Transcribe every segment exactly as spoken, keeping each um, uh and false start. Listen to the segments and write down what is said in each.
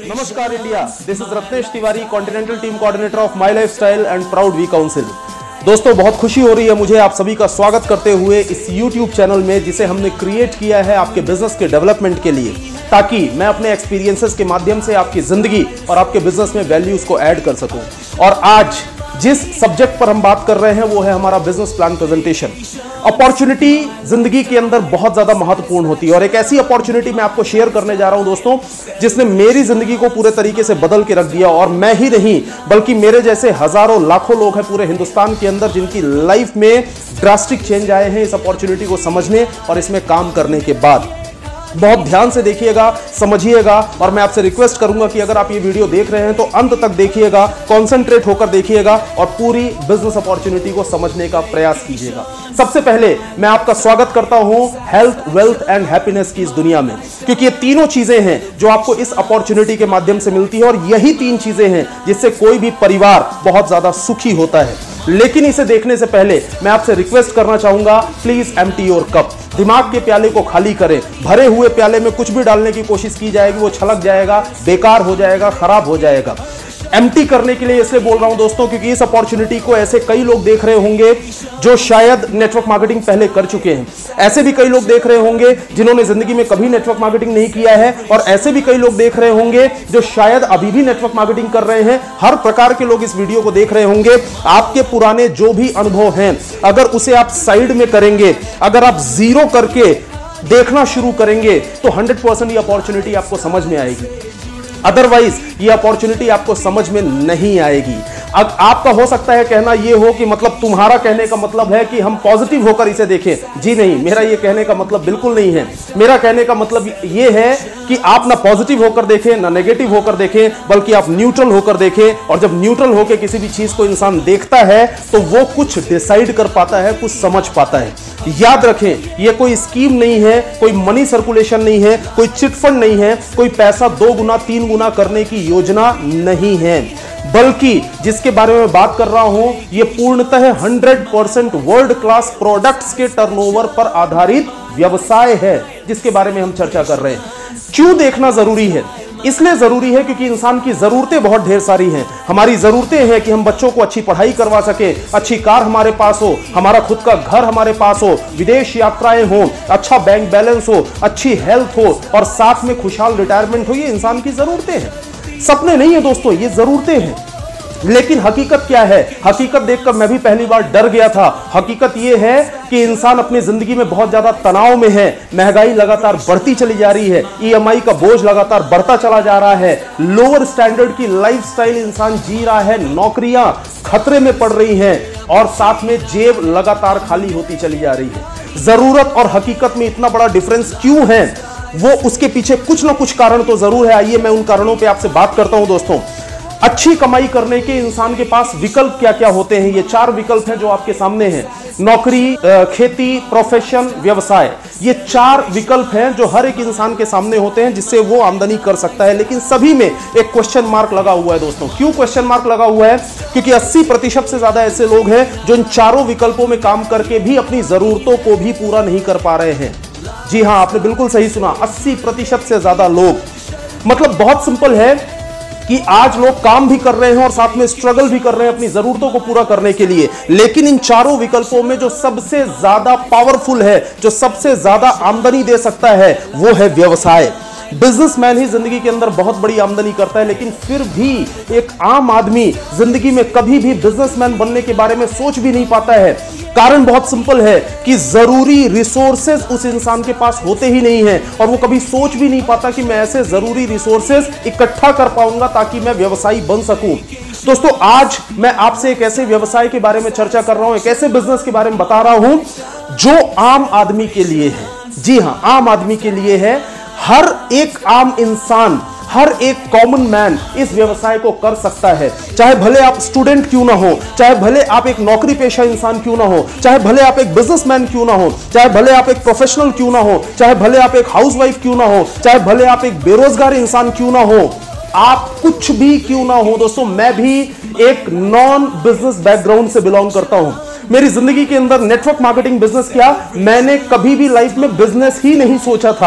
नमस्कार India, this is Ratnesh Tiwari, continental team coordinator of My Life Style and proud we council. दोस्तों, बहुत खुशी हो रही है मुझे आप सभी का स्वागत करते हुए इस यूट्यूब चैनल में, जिसे हमने क्रिएट किया है आपके बिजनेस के डेवलपमेंट के लिए, ताकि मैं अपने एक्सपीरियंसेस के माध्यम से आपकी जिंदगी और आपके बिजनेस में वैल्यूज को ऐड कर सकूं। और आज जिस सब्जेक्ट पर हम बात कर रहे हैं वो है हमारा बिजनेस प्लान प्रेजेंटेशन। अपॉर्चुनिटी जिंदगी के अंदर बहुत ज्यादा महत्वपूर्ण होती है और एक ऐसी अपॉर्चुनिटी मैं आपको शेयर करने जा रहा हूं दोस्तों, जिसने मेरी जिंदगी को पूरे तरीके से बदल के रख दिया। और मैं ही नहीं बल्कि मेरे जैसे हजारों लाखों लोग हैं पूरे हिंदुस्तान के अंदर, जिनकी लाइफ में ड्रास्टिक चेंज आए हैं इस अपॉर्चुनिटी को समझने और इसमें काम करने के बाद। बहुत ध्यान से देखिएगा, समझिएगा, और मैं आपसे रिक्वेस्ट करूंगा कि अगर आप ये वीडियो देख रहे हैं तो अंत तक देखिएगा, कॉन्सेंट्रेट होकर देखिएगा और पूरी बिजनेस अपॉर्चुनिटी को समझने का प्रयास कीजिएगा। सबसे पहले मैं आपका स्वागत करता हूं हेल्थ, वेल्थ एंड हैप्पीनेस की इस दुनिया में, क्योंकि ये तीनों चीजें हैं जो आपको इस अपॉर्चुनिटी के माध्यम से मिलती है और यही तीन चीजें हैं जिससे कोई भी परिवार बहुत ज्यादा सुखी होता है। लेकिन इसे देखने से पहले मैं आपसे रिक्वेस्ट करना चाहूंगा, प्लीज एम्प्टी योर कप। दिमाग के प्याले को खाली करें। भरे हुए प्याले में कुछ भी डालने की कोशिश की जाएगी वो छलक जाएगा, बेकार हो जाएगा, खराब हो जाएगा। एम्प्टी करने के लिए इसलिए बोल रहा हूं दोस्तों, क्योंकि इस अपॉर्चुनिटी को ऐसे कई लोग देख रहे होंगे जो शायद नेटवर्क मार्केटिंग पहले कर चुके हैं। ऐसे भी कई लोग देख रहे होंगे जिन्होंने जिंदगी में कभी नेटवर्क मार्केटिंग नहीं किया है, और ऐसे भी कई लोग देख रहे होंगे जो शायद अभी भी नेटवर्क मार्केटिंग कर रहे हैं। हर प्रकार के लोग इस वीडियो को देख रहे होंगे। आपके पुराने जो भी अनुभव हैं, अगर उसे आप साइड में करेंगे, अगर आप जीरो करके देखना शुरू करेंगे तो हंड्रेड परसेंट ये अपॉर्चुनिटी आपको समझ में आएगी। अदरवाइज ये अपॉर्चुनिटी आपको समझ में नहीं आएगी। अब आपका हो सकता है कहना यह हो कि मतलब तुम्हारा कहने का मतलब है कि हम पॉजिटिव होकर इसे देखें। जी नहीं, मेरा ये कहने का मतलब बिल्कुल नहीं है। मेरा कहने का मतलब ये है कि आप ना पॉजिटिव होकर देखें ना नेगेटिव होकर देखें, बल्कि आप न्यूट्रल होकर देखें। और जब न्यूट्रल होकर किसी भी चीज को इंसान देखता है तो वो कुछ डिसाइड कर पाता है, कुछ समझ पाता है। याद रखें, यह कोई स्कीम नहीं है, कोई मनी सर्कुलेशन नहीं है, कोई चिटफंड नहीं है, कोई पैसा दो गुना तीन गुना करने की योजना नहीं है, बल्कि जिसके बारे में बात कर रहा हूं यह पूर्णतः hundred percent world class products के टर्नओवर पर आधारित व्यवसाय है, जिसके बारे में हम चर्चा कर रहे हैं। क्यों देखना जरूरी है? इसलिए जरूरी है क्योंकि इंसान की जरूरतें बहुत ढेर सारी हैं। हमारी जरूरतें हैं कि हम बच्चों को अच्छी पढ़ाई करवा सके, अच्छी कार हमारे पास हो, हमारा खुद का घर हमारे पास हो, विदेश यात्राएं हो, अच्छा बैंक बैलेंस हो, अच्छी हेल्थ हो और साथ में खुशहाल रिटायरमेंट हो। ये इंसान की जरूरतें हैं, सपने नहीं है दोस्तों, ये जरूरतें हैं। लेकिन हकीकत क्या है? हकीकत देखकर मैं भी पहली बार डर गया था। हकीकत यह है कि इंसान अपनी जिंदगी में बहुत ज्यादा तनाव में है। महंगाई लगातार बढ़ती चली जा रही है, ईएमआई का बोझ लगातार बढ़ता चला जा रहा है, लोअर स्टैंडर्ड की लाइफस्टाइल इंसान जी रहा है, नौकरियां खतरे में पड़ रही हैं और साथ में जेब लगातार खाली होती चली जा रही है। जरूरत और हकीकत में इतना बड़ा डिफरेंस क्यों है? वो उसके पीछे कुछ ना कुछ कारण तो जरूर है। आइए मैं उन कारणों पे आपसे बात करता हूं दोस्तों। अच्छी कमाई करने के इंसान के पास विकल्प क्या क्या होते हैं? ये चार विकल्प हैं जो आपके सामने हैं। नौकरी, खेती, प्रोफेशन, व्यवसाय। ये चार विकल्प हैं जो हर एक इंसान के सामने होते हैं जिससे वो आमदनी कर सकता है। लेकिन सभी में एक क्वेश्चन मार्क लगा हुआ है दोस्तों। क्यों क्वेश्चन मार्क लगा हुआ है? क्योंकि अस्सी प्रतिशत से ज्यादा ऐसे लोग हैं जो इन चारों विकल्पों में काम करके भी अपनी जरूरतों को भी पूरा नहीं कर पा रहे हैं। जी हां, आपने बिल्कुल सही सुना, अस्सी प्रतिशत से ज्यादा लोग। मतलब बहुत सिंपल है कि आज लोग काम भी कर रहे हैं और साथ में स्ट्रगल भी कर रहे हैं अपनी जरूरतों को पूरा करने के लिए। लेकिन इन चारों विकल्पों में जो सबसे ज्यादा पावरफुल है, जो सबसे ज्यादा आमदनी दे सकता है, वो है व्यवसाय। बिजनेसमैन ही जिंदगी के अंदर बहुत बड़ी आमदनी करता है, लेकिन फिर भी एक आम आदमी जिंदगी में कभी भी बिजनेसमैन बनने के बारे में सोच भी नहीं पाता है। कारण बहुत सिंपल है कि जरूरी रिसोर्सेज उस इंसान के पास होते ही नहीं है और वो कभी सोच भी नहीं पाता कि मैं ऐसे जरूरी रिसोर्सेज इकट्ठा कर पाऊंगा ताकि मैं व्यवसायी बन सकूं। दोस्तों, आज मैं आपसे एक ऐसे व्यवसाय के बारे में चर्चा कर रहा हूं, एक ऐसे बिजनेस के बारे में बता रहा हूं जो आम आदमी के लिए है। जी हां, आम आदमी के लिए है। हर एक आम इंसान, हर एक कॉमन मैन इस व्यवसाय को कर सकता है। चाहे भले आप स्टूडेंट क्यों ना हो, चाहे भले आप एक नौकरी पेशा इंसान क्यों ना हो, चाहे भले आप एक बिजनेसमैन क्यों ना हो, चाहे भले आप एक प्रोफेशनल क्यों ना हो, चाहे भले आप एक हाउसवाइफ क्यों ना हो, चाहे भले आप एक बेरोजगार इंसान क्यों ना हो, आप कुछ भी क्यों ना हो दोस्तों। मैं भी एक नॉन बिजनेस बैकग्राउंड से बिलोंग करता हूं। मेरी जिंदगी के अंदर नेटवर्क मार्केटिंग बिजनेस क्या, मैंने कभी भी लाइफ में बिजनेस ही नहीं सोचा था।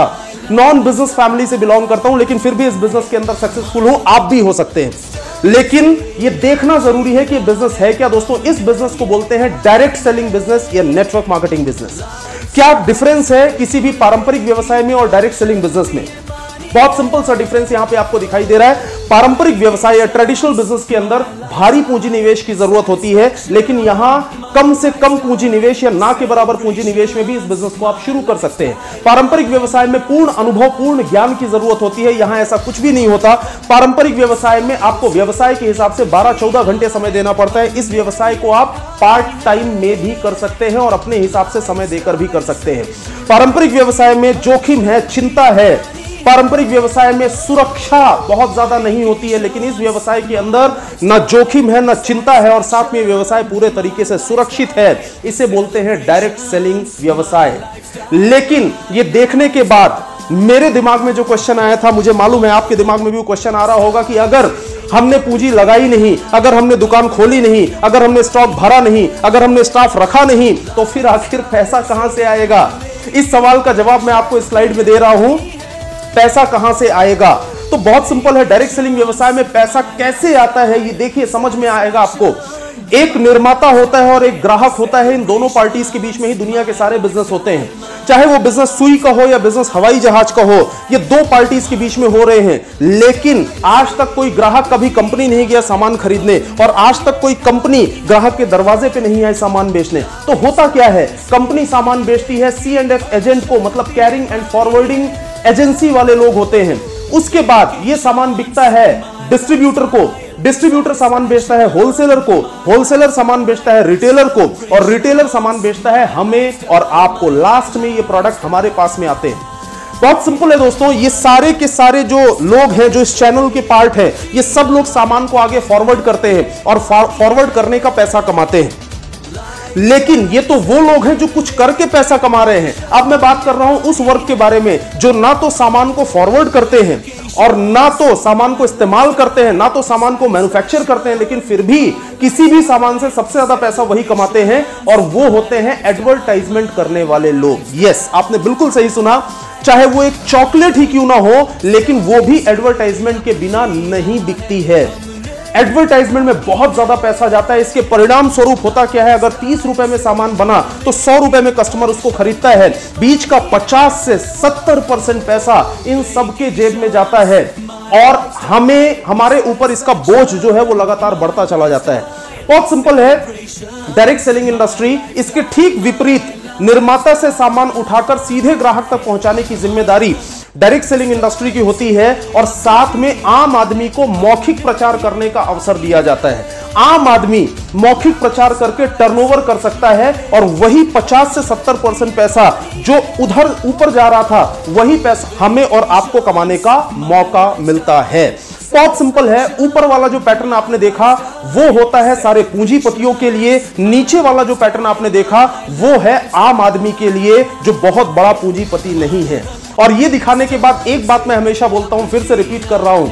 नॉन बिजनेस फैमिली से बिलोंग करता हूं, लेकिन फिर भी इस बिजनेस के अंदर सक्सेसफुल हूं, आप भी हो सकते हैं। लेकिन यह देखना जरूरी है कि यह बिजनेस है क्या। दोस्तों, इस बिजनेस को बोलते हैं डायरेक्ट सेलिंग बिजनेस या नेटवर्क मार्केटिंग बिजनेस। क्या डिफरेंस है किसी भी पारंपरिक व्यवसाय में और डायरेक्ट सेलिंग बिजनेस में? बहुत सिंपल सा डिफरेंस यहां पे आपको दिखाई दे रहा है। पारंपरिक व्यवसाय या ट्रेडिशनल बिजनेस के अंदर भारी पूंजी निवेश की जरूरत होती है, लेकिन यहां कम से कम पूंजी निवेश या ना के बराबर पूंजी निवेश में भी इस बिजनेस को आप शुरू कर सकते हैं। पारंपरिक व्यवसाय में पूर्ण अनुभव, पूर्ण ज्ञान की जरूरत होती है, यहां ऐसा कुछ भी नहीं होता। पारंपरिक व्यवसाय में आपको व्यवसाय के हिसाब से बारह चौदह घंटे समय देना पड़ता है। इस व्यवसाय को आप पार्ट टाइम में भी कर सकते हैं और अपने हिसाब से समय देकर भी कर सकते हैं। पारंपरिक व्यवसाय में जोखिम है, चिंता है। पारंपरिक व्यवसाय में सुरक्षा बहुत ज्यादा नहीं होती है, लेकिन इस व्यवसाय के अंदर ना जोखिम है, ना चिंता है, और साथ में व्यवसाय पूरे तरीके से सुरक्षित है। इसे बोलते हैं डायरेक्ट सेलिंग व्यवसाय। लेकिन ये देखने के बाद मेरे दिमाग में जो क्वेश्चन आया था, मुझे मालूम है आपके दिमाग में भी वो क्वेश्चन आ रहा होगा कि अगर हमने पूंजी लगाई नहीं, अगर हमने दुकान खोली नहीं, अगर हमने स्टॉक भरा नहीं, अगर हमने स्टाफ रखा नहीं, तो फिर आखिर पैसा कहां से आएगा? इस सवाल का जवाब मैं आपको इस स्लाइड में दे रहा हूं। पैसा कहां से आएगा? तो बहुत सिंपल है। डायरेक्ट सेलिंग व्यवसाय में पैसा कैसे आता है ये देखिए, समझ में आएगा आपको। एक निर्माता होता है और एक ग्राहक होता है। इन दोनों पार्टीज के बीच में ही दुनिया के सारे बिजनेस होते हैं। चाहे वो बिजनेस सुई का हो या बिजनेस हवाई जहाज का हो, ये दो पार्टीज के बीच में हो रहे हैं। लेकिन आज तक कोई ग्राहक कभी कंपनी नहीं गया सामान खरीदने, और आज तक कोई कंपनी ग्राहक के दरवाजे पे नहीं आई सामान बेचने। तो होता क्या है, कंपनी सामान बेचती है, सी एंड एफ एजेंट को, मतलब कैरिंग एंड फॉरवर्डिंग एजेंसी वाले लोग होते हैं। उसके बाद ये सामान बिकता है डिस्ट्रीब्यूटर को, डिस्ट्रीब्यूटर सामान बेचता है होलसेलर को, होलसेलर सामान बेचता है रिटेलर को, और रिटेलर सामान बेचता है हमें और आपको। लास्ट में ये प्रोडक्ट हमारे पास में आते हैं। बहुत सिंपल है दोस्तों, ये सारे के सारे जो लोग हैं, जो इस चैनल के पार्ट हैं, ये सब लोग सामान को आगे फॉरवर्ड करते हैं और फॉरवर्ड करने का पैसा कमाते हैं। लेकिन ये तो वो लोग हैं जो कुछ करके पैसा कमा रहे हैं। अब मैं बात कर रहा हूं उस वर्ग के बारे में जो ना तो सामान को फॉरवर्ड करते हैं और ना तो सामान को इस्तेमाल करते हैं, ना तो सामान को मैन्युफैक्चर करते हैं, लेकिन फिर भी किसी भी सामान से सबसे ज्यादा पैसा वही कमाते हैं, और वो होते हैं एडवर्टाइजमेंट करने वाले लोग। यस, आपने बिल्कुल सही सुना। चाहे वो एक चॉकलेट ही क्यों ना हो, लेकिन वो भी एडवर्टाइजमेंट के बिना नहीं बिकती है। एडवर्टाइजमेंट में बहुत ज्यादा पैसा जाता है। इसके परिणाम स्वरूप होता क्या है, अगर तीस रुपए में सामान बना तो सौ रुपए में कस्टमर उसको खरीदता है। बीच का पचास से सत्तर परसेंट पैसा इन सबके जेब में जाता है, और हमें, हमारे ऊपर इसका बोझ जो है वो लगातार बढ़ता चला जाता है। बहुत सिंपल है, डायरेक्ट सेलिंग इंडस्ट्री इसके ठीक विपरीत, निर्माता से सामान उठाकर सीधे ग्राहक तक पहुंचाने की जिम्मेदारी डायरेक्ट सेलिंग इंडस्ट्री की होती है, और साथ में आम आदमी को मौखिक प्रचार करने का अवसर दिया जाता है। आम आदमी मौखिक प्रचार करके टर्नओवर कर सकता है, और वही पचास से सत्तर परसेंट पैसा जो उधर ऊपर जा रहा था, वही पैसा हमें और आपको कमाने का मौका मिलता है। बहुत सिंपल है। ऊपर वाला जो पैटर्न आपने देखा वो होता है सारे पूंजीपतियों के लिए, नीचे वाला जो पैटर्न आपने देखा वो है आम आदमी के लिए जो बहुत बड़ा पूंजीपति नहीं है। और ये दिखाने के बाद एक बात मैं हमेशा बोलता हूं, फिर से रिपीट कर रहा हूं,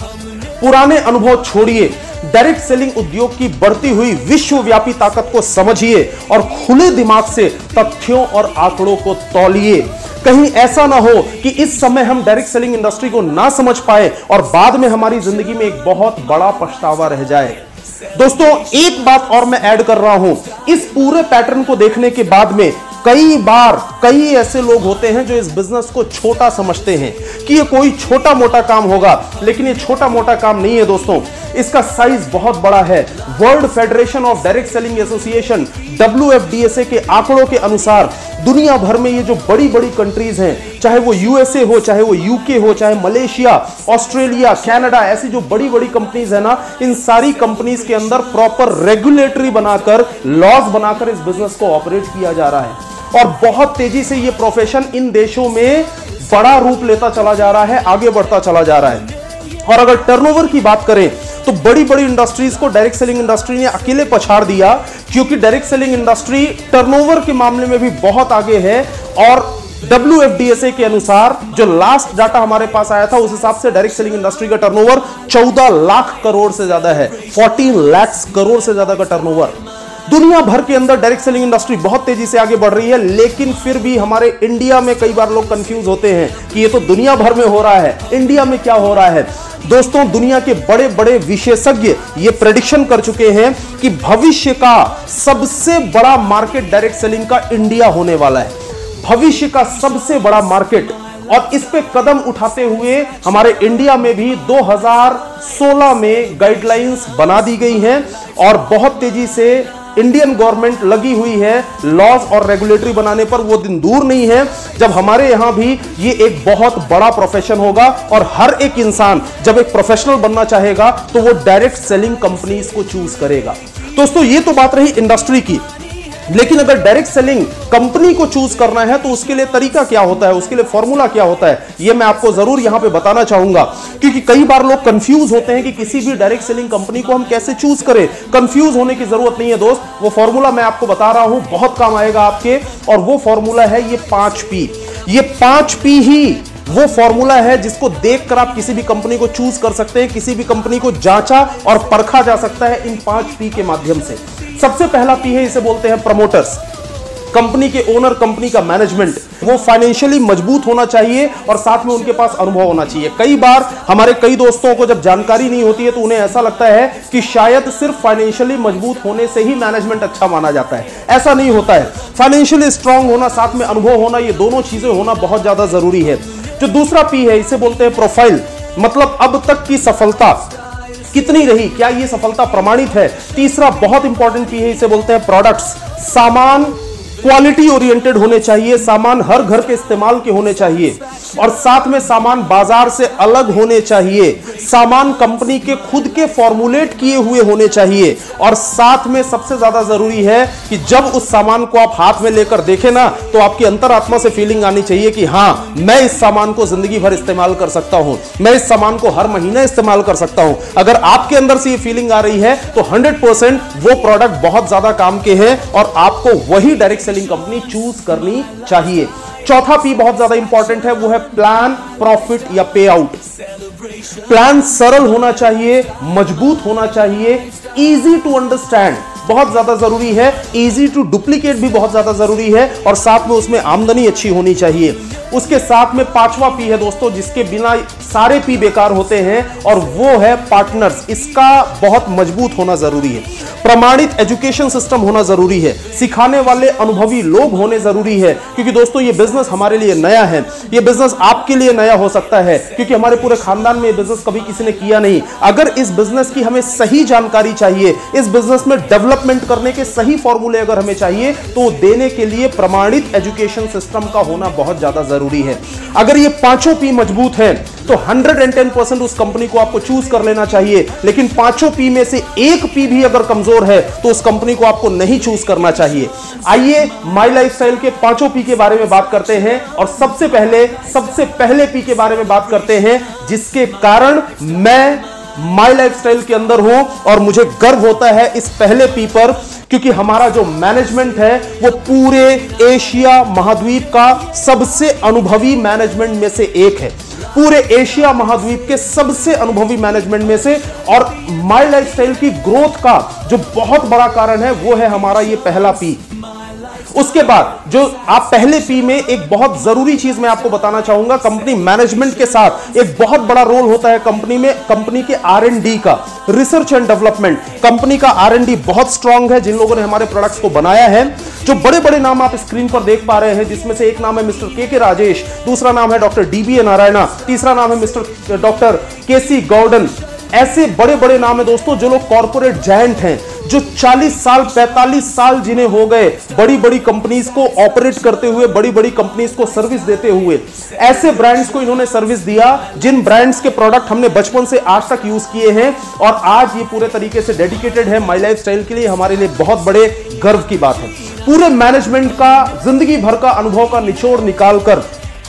पुराने अनुभव छोड़िए, डायरेक्ट सेलिंग उद्योग की बढ़ती हुई विश्वव्यापी ताकत को समझिए और खुले दिमाग से तथ्यों और आंकड़ों को तौलिए। कहीं ऐसा ना हो कि इस समय हम डायरेक्ट सेलिंग इंडस्ट्री को ना समझ पाए और बाद में हमारी जिंदगी में एक बहुत बड़ा पछतावा रह जाए। दोस्तों, एक बात और मैं ऐड कर रहा हूं, इस पूरे पैटर्न को देखने के बाद में कई बार कई ऐसे लोग होते हैं जो इस बिजनेस को छोटा समझते हैं कि ये कोई छोटा मोटा काम होगा, लेकिन ये छोटा मोटा काम नहीं है दोस्तों, इसका साइज बहुत बड़ा है। World Federation of Direct Selling Association W F D S A के आंकड़ों के अनुसार दुनिया भर में ये जो बड़ी बड़ी कंट्रीज हैं, चाहे वो यूएसए हो, चाहे वो यूके हो, चाहे मलेशिया, ऑस्ट्रेलिया, कनाडा, ऐसी जो बड़ी बड़ी कंपनीज है ना, इन सारी कंपनीज के अंदर प्रॉपर रेगुलेटरी बनाकर, लॉज बनाकर इस बिजनेस को ऑपरेट किया जा रहा है। और बहुत तेजी से ये प्रोफेशन इन देशों में बड़ा रूप लेता चला जा रहा है, आगे बढ़ता चला जा रहा है। और अगर टर्नओवर की बात करें तो बड़ी बड़ी इंडस्ट्रीज को डायरेक्ट सेलिंग इंडस्ट्री ने अकेले पछाड़ दिया, क्योंकि डायरेक्ट सेलिंग इंडस्ट्री टर्नओवर के मामले में भी बहुत आगे है। और W F D S A के अनुसार जो लास्ट डाटा हमारे पास आया था, उस हिसाब से डायरेक्ट सेलिंग इंडस्ट्री का टर्नओवर चौदह लाख करोड़ से ज्यादा है, चौदह लाख करोड़ से ज्यादा का टर्नओवर। दुनिया भर के अंदर डायरेक्ट सेलिंग इंडस्ट्री बहुत तेजी से आगे बढ़ रही है, लेकिन फिर भी हमारे इंडिया में कई बार लोग कंफ्यूज होते हैं कि ये तो दुनिया भर में हो रहा है, इंडिया में क्या हो रहा है। दोस्तों, दुनिया के बड़े बड़े विशेषज्ञ ये प्रेडिक्शन कर चुके हैं कि भविष्य का सबसे बड़ा मार्केट डायरेक्ट सेलिंग का इंडिया होने वाला है। भविष्य का सबसे बड़ा मार्केट, और इस पे कदम उठाते हुए हमारे इंडिया में भी दो हज़ार सोलह में गाइडलाइंस बना दी गई हैं और बहुत तेजी से इंडियन गवर्नमेंट लगी हुई है लॉज और रेगुलेटरी बनाने पर। वो दिन दूर नहीं है जब हमारे यहां भी ये एक बहुत बड़ा प्रोफेशन होगा और हर एक इंसान जब एक प्रोफेशनल बनना चाहेगा तो वो डायरेक्ट सेलिंग कंपनीज को चूज करेगा। दोस्तों, ये तो बात रही इंडस्ट्री की, लेकिन अगर डायरेक्ट सेलिंग कंपनी को चूज करना है तो उसके लिए तरीका क्या होता है, उसके लिए फॉर्मूला क्या होता है, यह मैं आपको जरूर यहां पे बताना चाहूंगा। क्योंकि कई बार लोग कंफ्यूज होते हैं कि किसी भी डायरेक्ट सेलिंग कंपनी को हम कैसे चूज करें। कंफ्यूज होने की जरूरत नहीं है दोस्त, वो फॉर्मूला मैं आपको बता रहा हूं, बहुत काम आएगा आपके। और वो फॉर्मूला है ये पांच पी। ये पांच पी ही वो फॉर्मूला है जिसको देखकर आप किसी भी कंपनी को चूज कर सकते हैं, किसी भी कंपनी को जांचा और परखा जा सकता है इन पांच पी के माध्यम से। सबसे पहला पी है, इसे बोलते हैं प्रमोटर्स। कंपनी के ओनर, कंपनी का मैनेजमेंट, वो फाइनेंशियली मजबूत होना चाहिए और साथ में उनके पास अनुभव होना चाहिए। कई बार हमारे कई दोस्तों को जब जानकारी नहीं होती है तो उन्हें ऐसा लगता है कि शायद सिर्फ फाइनेंशियली मजबूत होने से ही मैनेजमेंट अच्छा माना जाता है। ऐसा नहीं होता है। फाइनेंशियली स्ट्रांग होना, साथ में अनुभव होना, ये दोनों चीजें होना बहुत ज्यादा जरूरी है। जो दूसरा पी है, इसे बोलते हैं प्रोफाइल, मतलब अब तक की सफलता कितनी रही, क्या ये सफलता प्रमाणित है। तीसरा बहुत इंपॉर्टेंट पी है, इसे बोलते हैं प्रोडक्ट्स। सामान क्वालिटी ओरिएंटेड होने चाहिए, सामान हर घर के इस्तेमाल के होने चाहिए और साथ में सामान बाजार से अलग होने चाहिए, सामान कंपनी के खुद के फॉर्मुलेट किए हुए होने चाहिए और साथ में सबसे ज्यादा जरूरी है कि जब उस सामान को आप हाथ में लेकर देखें ना तो आपकी अंतरात्मा से फीलिंग आनी चाहिए कि हां, मैं इस सामान को जिंदगी भर इस्तेमाल कर सकता हूं, मैं इस सामान को हर महीने इस्तेमाल कर सकता हूं। अगर आपके अंदर से ये फीलिंग आ रही है तो हंड्रेड परसेंट वो प्रोडक्ट बहुत ज्यादा काम के हैं और आपको वही डायरेक्ट सेलिंग कंपनी चूज करनी चाहिए। चौथा पी बहुत ज्यादा इंपॉर्टेंट है, वो है प्लान, प्रॉफिट या पे आउट। प्लान सरल होना चाहिए, मजबूत होना चाहिए, इजी टू अंडरस्टैंड बहुत ज्यादा जरूरी है, इजी टू डुप्लीकेट भी बहुत ज्यादा जरूरी है और साथ में उसमें आमदनी अच्छी होनी चाहिए। उसके साथ में पांचवा पी है दोस्तों, जिसके बिना सारे पी बेकार होते हैं, और वो है पार्टनर्स। इसका बहुत मजबूत होना जरूरी है। प्रमाणित एजुकेशन सिस्टम होना जरूरी है, सिखाने वाले अनुभवी लोग होने जरूरी है। क्योंकि दोस्तों ये बिजनेस हमारे लिए नया है, ये बिजनेस आपके लिए नया हो सकता है क्योंकि हमारे पूरे खानदान में ये बिजनेस कभी किसी ने किया नहीं। अगर इस बिजनेस की हमें सही जानकारी चाहिए, इस बिजनेस में डेवलपमेंट करने के सही फॉर्मूले अगर हमें चाहिए तो देने के लिए प्रमाणित एजुकेशन सिस्टम का होना बहुत ज्यादा जरूरी है। अगर ये पांचों पी मजबूत हैं तो एक सौ दस परसेंट उस कंपनी को आपको चूज कर लेना चाहिए, लेकिन पांचों पी में से एक पी भी अगर कमजोर है तो उस कंपनी को आपको नहीं चूज करना चाहिए। आइए माई लाइफस्टाइल के पांचों पी के बारे में बात करते हैं और सबसे पहले सबसे पहले पी के बारे में बात करते हैं जिसके कारण मैं माई लाइफस्टाइल के अंदर हूं और मुझे गर्व होता है इस पहले पी पर, क्योंकि हमारा जो मैनेजमेंट है वो पूरे एशिया महाद्वीप का सबसे अनुभवी मैनेजमेंट में से एक है, पूरे एशिया महाद्वीप के सबसे अनुभवी मैनेजमेंट में से। और माई लाइफस्टाइल की ग्रोथ का जो बहुत बड़ा कारण है वो है हमारा ये पहला पी। उसके बाद जो आप पहले पी में एक बहुत जरूरी चीज मैं आपको बताना चाहूंगा, कंपनी मैनेजमेंट के साथ एक बहुत बड़ा रोल होता है कंपनी में, कंपनी के आर एंड डी का, रिसर्च एंड डेवलपमेंट। कंपनी का आर एंड डी बहुत स्ट्रांग है। जिन लोगों ने हमारे प्रोडक्ट्स को बनाया है, जो बड़े बड़े नाम आप स्क्रीन पर देख पा रहे हैं, जिसमें से एक नाम है मिस्टर के के राजेश, दूसरा नाम है doctor D B A Narayana, तीसरा नाम है मिस्टर डॉक्टर के सी गॉर्डन। ऐसे बड़े बड़े नाम है दोस्तों जो लोग कॉर्पोरेट जायंट हैं, जो चालीस साल पैंतालीस साल जिन्हें हो गए बड़ी बड़ी कंपनीज को ऑपरेट करते हुए, बड़ी बड़ी कंपनीज को सर्विस देते हुए। ऐसे ब्रांड्स को इन्होंने सर्विस दिया जिन ब्रांड्स के प्रोडक्ट हमने बचपन से आज तक यूज किए हैं और आज ये पूरे तरीके से डेडिकेटेड है माई लाइफस्टाइल के लिए। हमारे लिए बहुत बड़े गर्व की बात है। पूरे मैनेजमेंट का जिंदगी भर का अनुभव का निचोड़ निकालकर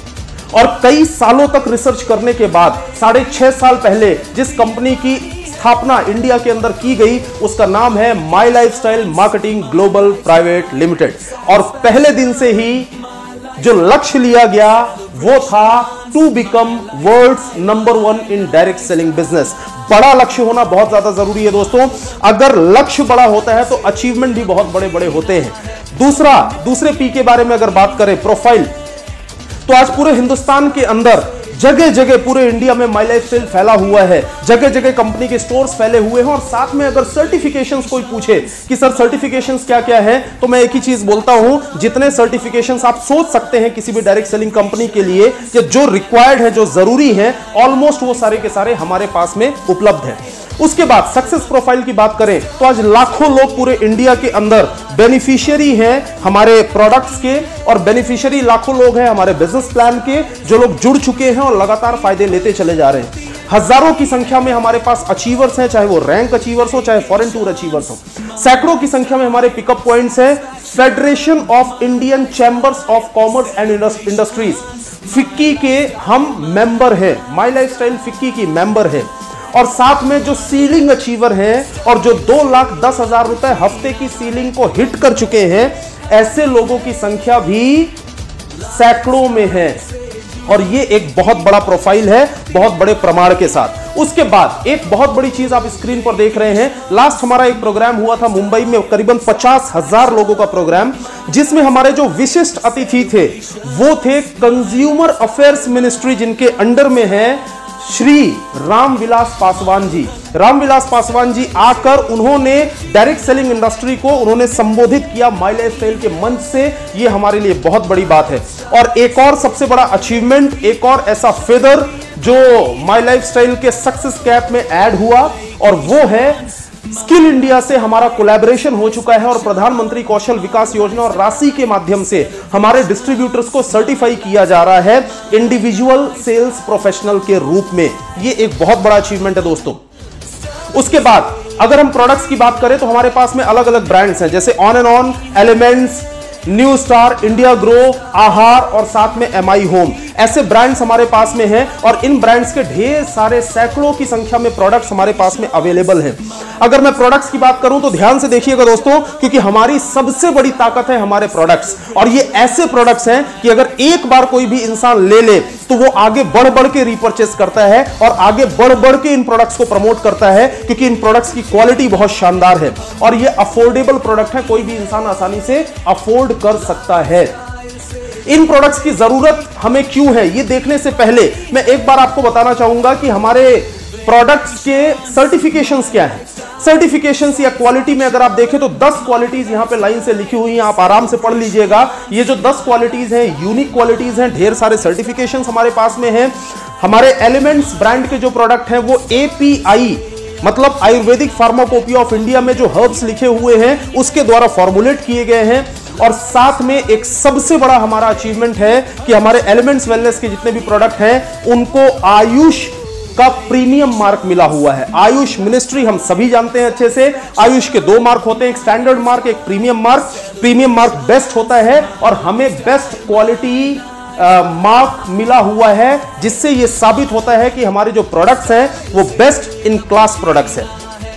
और कई सालों तक रिसर्च करने के बाद साढ़े छह साल पहले जिस कंपनी की स्थापना इंडिया के अंदर की गई उसका नाम है My Lifestyle Marketing Global Private Limited. और पहले दिन से ही जो लक्ष्य लिया गया वो था to become world's number one in direct selling business. बड़ा लक्ष्य होना बहुत ज्यादा जरूरी है दोस्तों। अगर लक्ष्य बड़ा होता है तो अचीवमेंट भी बहुत बड़े बड़े होते हैं। दूसरा, दूसरे पी के बारे में अगर बात करें, प्रोफाइल, तो आज पूरे हिंदुस्तान के अंदर जगह जगह पूरे इंडिया में माई लाइफ स्टाइल फैला हुआ है, जगह जगह कंपनी के स्टोर्स फैले हुए हैं। और साथ में अगर सर्टिफिकेशंस कोई पूछे कि सर सर्टिफिकेशंस क्या क्या है, तो मैं एक ही चीज बोलता हूं, जितने सर्टिफिकेशंस आप सोच सकते हैं किसी भी डायरेक्ट सेलिंग कंपनी के लिए, या जो रिक्वायर्ड है, जो जरूरी है, ऑलमोस्ट वो सारे के सारे हमारे पास में उपलब्ध है। उसके बाद सक्सेस प्रोफाइल की बात करें तो आज लाखों लोग पूरे इंडिया के अंदर बेनिफिशियरी हैं हमारे प्रोडक्ट्स के, और बेनिफिशियरी लाखों लोग हैं हमारे बिजनेस प्लान के, जो लोग जुड़ चुके हैं और लगातार फायदे लेते चले जा रहे हैं। हजारों की संख्या में हमारे पास अचीवर्स हैं, चाहे वो रैंक अचीवर्स हो, चाहे फॉरेन टूर अचीवर्स हो। सैकड़ों की संख्या में हमारे पिकअप पॉइंट्स हैं। Federation of Indian Chambers of Commerce and Industries, FICCI के हम मेंबर हैं, माई लाइफ स्टाइल फिक्की की मेंबर है। और साथ में जो सीलिंग अचीवर हैं और जो दो लाख दस हजार रुपए हफ्ते की सीलिंग को हिट कर चुके हैं, ऐसे लोगों की संख्या भी सैकड़ों में है। और ये एक बहुत बड़ा प्रोफाइल है, बहुत बड़े प्रमाण के साथ। उसके बाद एक बहुत बड़ी चीज आप स्क्रीन पर देख रहे हैं। लास्ट हमारा एक प्रोग्राम हुआ था मुंबई में, करीबन पचास हजार लोगों का प्रोग्राम, जिसमें हमारे जो विशिष्ट अतिथि थे वो थे कंज्यूमर अफेयर्स मिनिस्ट्री, जिनके अंडर में है श्री रामविलास पासवान जी। रामविलास पासवान जी आकर उन्होंने डायरेक्ट सेलिंग इंडस्ट्री को उन्होंने संबोधित किया माई लाइफ स्टाइल के मंच से। ये हमारे लिए बहुत बड़ी बात है। और एक और सबसे बड़ा अचीवमेंट, एक और ऐसा फेदर जो माई लाइफ स्टाइल के सक्सेस कैप में ऐड हुआ, और वो है स्किल इंडिया से हमारा कोलैबोरेशन हो चुका है और प्रधानमंत्री कौशल विकास योजना और राशि के माध्यम से हमारे डिस्ट्रीब्यूटर्स को सर्टिफाई किया जा रहा है इंडिविजुअल सेल्स प्रोफेशनल के रूप में। ये एक बहुत बड़ा अचीवमेंट है दोस्तों। उसके बाद अगर हम प्रोडक्ट्स की बात करें तो हमारे पास में अलग अलग ब्रांड्स हैं, जैसे On and On, Elements, New Star, India Grow, Aahar और साथ में एम आई होम, ऐसे ब्रांड्स हमारे पास में हैं। और इन ब्रांड्स के ढेर सारे सैकड़ों की संख्या में प्रोडक्ट्स हमारे पास में अवेलेबल हैं। अगर मैं प्रोडक्ट्स की बात करूं तो ध्यान से देखिएगा दोस्तों, क्योंकि हमारी सबसे बड़ी ताकत है हमारे प्रोडक्ट्स। और ये ऐसे प्रोडक्ट्स हैं कि अगर एक बार कोई भी इंसान ले ले तो वो आगे बढ़ बढ़ के रीपर्चेस करता है और आगे बढ़ बढ़ के इन प्रोडक्ट्स को प्रमोट करता है, क्योंकि इन प्रोडक्ट्स की क्वालिटी बहुत शानदार है और ये अफोर्डेबल प्रोडक्ट है, कोई भी इंसान आसानी से अफोर्ड कर सकता है। इन प्रोडक्ट्स की जरूरत हमें क्यों है, ये देखने से पहले मैं एक बार आपको बताना चाहूंगा कि हमारे प्रोडक्ट्स के सर्टिफिकेशंस क्या हैं। सर्टिफिकेशंस या क्वालिटी में अगर आप देखें तो दस क्वालिटीज यहां पे लाइन से लिखी हुई हैं, आप आराम से पढ़ लीजिएगा। ये जो दस क्वालिटीज हैं यूनिक क्वालिटीज हैं, ढेर सारे सर्टिफिकेशंस हमारे पास में हैं। हमारे एलिमेंट्स ब्रांड के जो प्रोडक्ट हैं वो ए पी आई मतलब आयुर्वेदिक फार्माकोपिया ऑफ इंडिया में जो हर्ब्स लिखे हुए हैं उसके द्वारा फॉर्मुलेट किए गए हैं। और साथ में एक सबसे बड़ा हमारा अचीवमेंट है कि हमारे एलिमेंट्स वेलनेस के जितने भी प्रोडक्ट हैं उनको आयुष का प्रीमियम मार्क मिला हुआ है। आयुष मिनिस्ट्री हम सभी जानते हैं अच्छे से, आयुष के दो मार्क होते हैं, एक स्टैंडर्ड मार्क, एक premium mark. Premium mark best होता है और हमें बेस्ट क्वालिटी मार्क मिला हुआ है, जिससे यह साबित होता है कि हमारे जो प्रोडक्ट्स हैं वो बेस्ट इन क्लास प्रोडक्ट्स हैं।